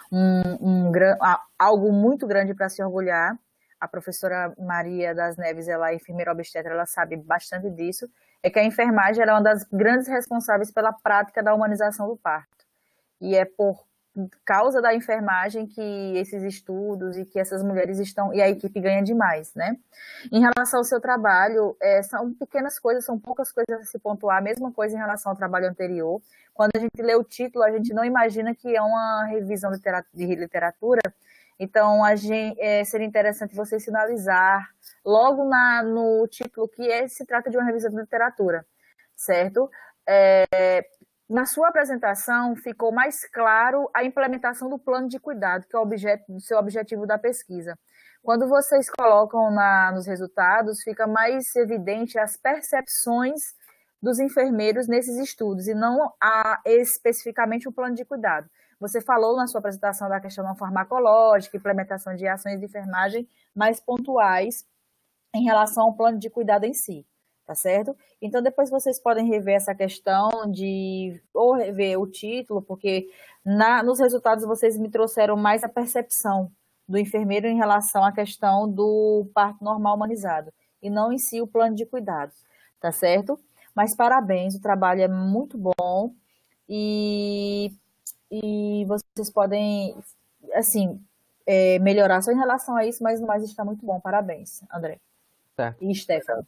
algo muito grande para se orgulhar, a professora Maria das Neves, ela é enfermeira obstetra, ela sabe bastante disso, é que a enfermagem ela é uma das grandes responsáveis pela prática da humanização do parto. E é por causa da enfermagem que esses estudos e que essas mulheres estão, e a equipe ganha demais, né? Em relação ao seu trabalho, são pequenas coisas, são poucas coisas a se pontuar, a mesma coisa em relação ao trabalho anterior. Quando a gente lê o título, a gente não imagina que é uma revisão de literatura, então seria interessante você sinalizar logo no título que se trata de uma revisão de literatura, certo? Na sua apresentação, ficou mais claro a implementação do plano de cuidado, que é o seu objetivo da pesquisa. Quando vocês colocam nos resultados, fica mais evidente as percepções dos enfermeiros nesses estudos, e não especificamente o plano de cuidado. Você falou na sua apresentação da questão não farmacológica, implementação de ações de enfermagem mais pontuais em relação ao plano de cuidado em si. Tá certo? Então, depois vocês podem rever essa questão ou rever o título, porque nos resultados vocês me trouxeram mais a percepção do enfermeiro em relação à questão do parto normal humanizado. e não em si o plano de cuidado, tá certo? Mas parabéns, o trabalho é muito bom e vocês podem, assim, melhorar só em relação a isso, mas no mais está muito bom. Parabéns, André. Certo. E Stefano.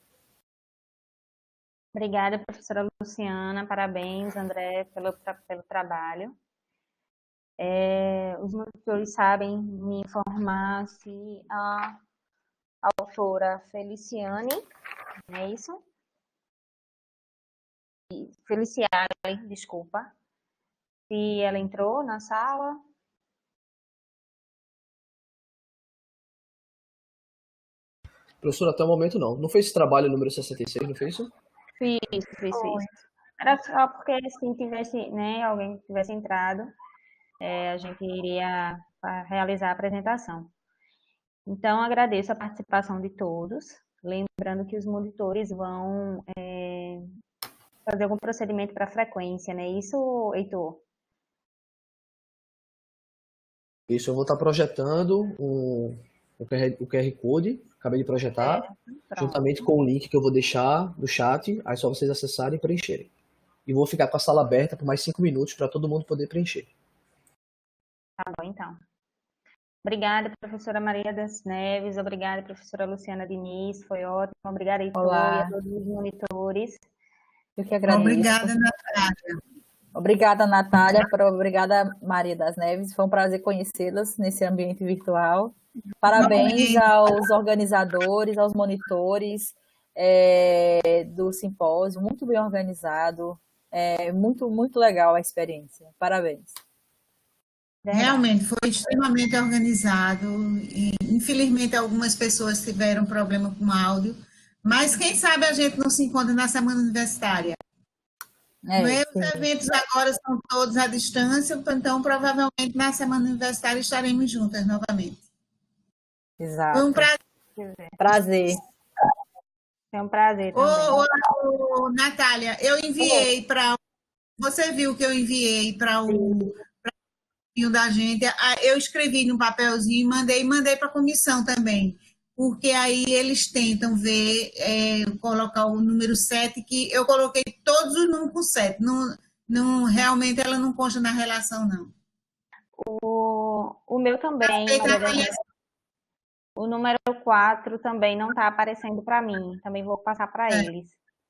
Obrigada, professora Luciana. Parabéns, André, pelo trabalho. Os monitores sabem me informar se a autora Feliciane, não é isso? Feliciane, desculpa. Se ela entrou na sala. Professor, até o momento não. Não fez esse trabalho número 66, não fez isso? Fiz. Era só porque se tivesse, né, alguém tivesse entrado, a gente iria realizar a apresentação. Então, agradeço a participação de todos, lembrando que os monitores vão fazer algum procedimento para frequência, né? Isso, Heitor? Isso, eu vou estar projetando o QR Code, acabei de projetar, juntamente com o link que eu vou deixar no chat, aí só vocês acessarem e preencherem. E vou ficar com a sala aberta por mais 5 minutos para todo mundo poder preencher. Tá bom, então. Obrigada, professora Maria das Neves, obrigada, professora Luciana Diniz, foi ótimo, obrigada, Heitor, e a todos os monitores. Eu que agradeço. Obrigada, Natália. Obrigada, Natália, obrigada, Maria das Neves, foi um prazer conhecê-las nesse ambiente virtual. Parabéns aos organizadores, aos monitores do simpósio, muito bem organizado, muito legal a experiência. Parabéns. Realmente, foi extremamente organizado. E, infelizmente, algumas pessoas tiveram problema com áudio, mas quem sabe a gente não se encontra na semana universitária. Os eventos agora são todos à distância, então provavelmente na semana universitária estaremos juntas novamente. Exato. Foi um prazer. É um prazer também. Natália, eu enviei para... Você viu que eu enviei para o da gente, eu escrevi num papelzinho e mandei para a comissão também, porque aí eles tentam ver, colocar o número 7, que eu coloquei todos os números com 7, realmente ela não consta na relação, não. O meu também, o número 4 também não está aparecendo para mim, também vou passar para eles.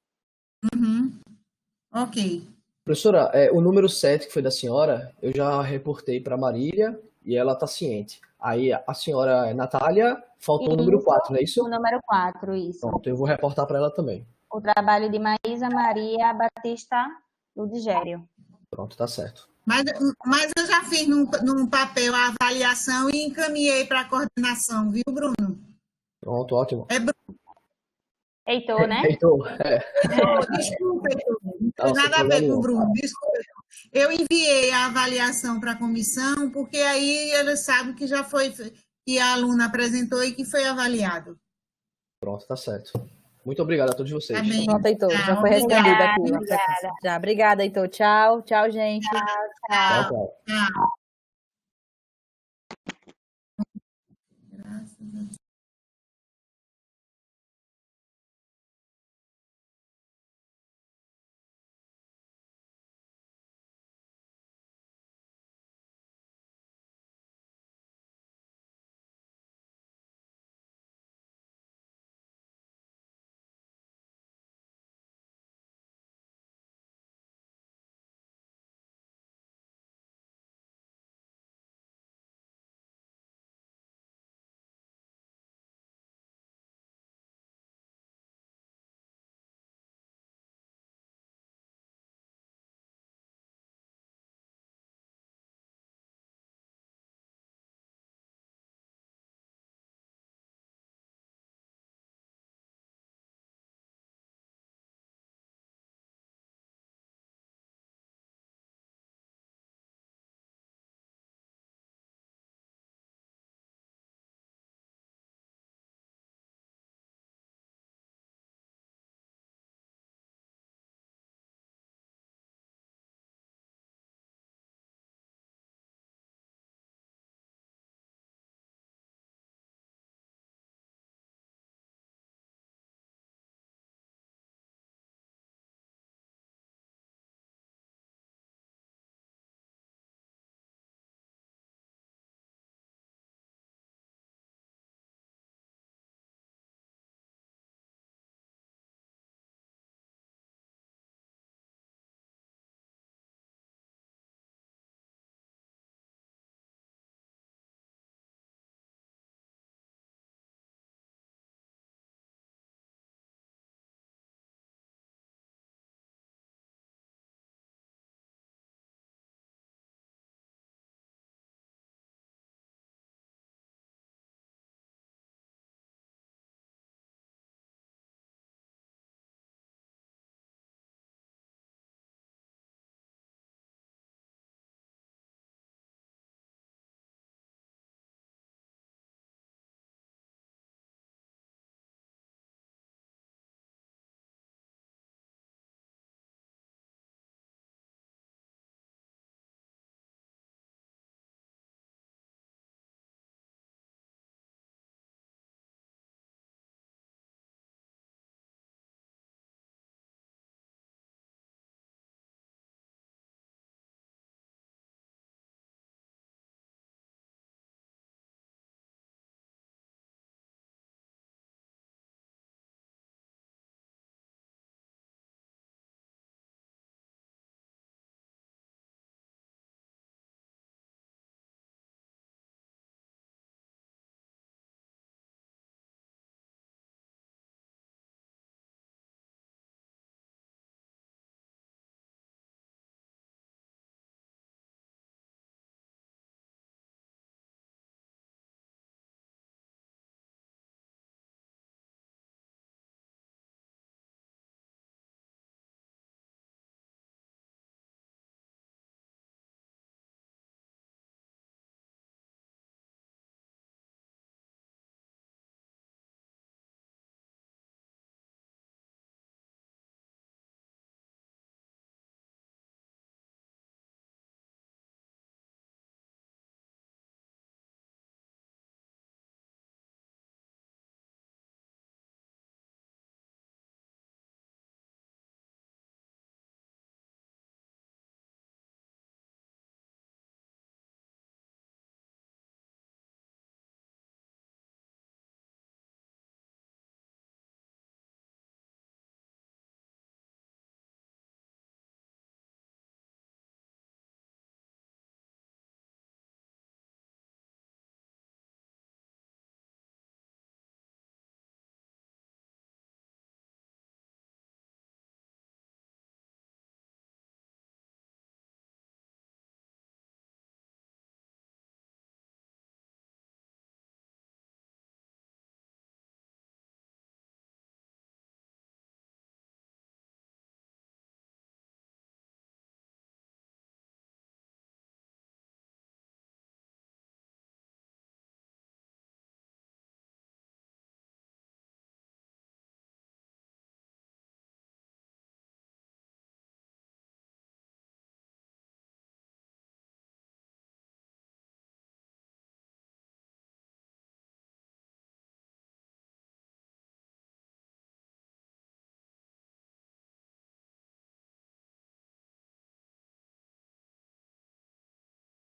Ok. Professora, o número 7, que foi da senhora, eu já reportei para a Marília e ela está ciente. Aí a senhora Natália, faltou o número 4, não é isso? O número 4, isso. Pronto, eu vou reportar para ela também. O trabalho de Maísa Maria Batista Ludigério. Pronto, tá certo. Mas eu já fiz num papel a avaliação e encaminhei para a coordenação, viu, Bruno? Pronto, ótimo. É Bruno. Heitor, né? Heitor, Desculpa, Heitor. Não tem nada a ver com o Bruno, desculpa. Eu enviei a avaliação para a comissão, porque aí eles sabem que já foi, que a aluna apresentou e que foi avaliado. Pronto, tá certo. Muito obrigado a todos vocês. Pronto, Heitor, já foi respondido aqui. Obrigada, Heitor. Tchau, gente. Tchau.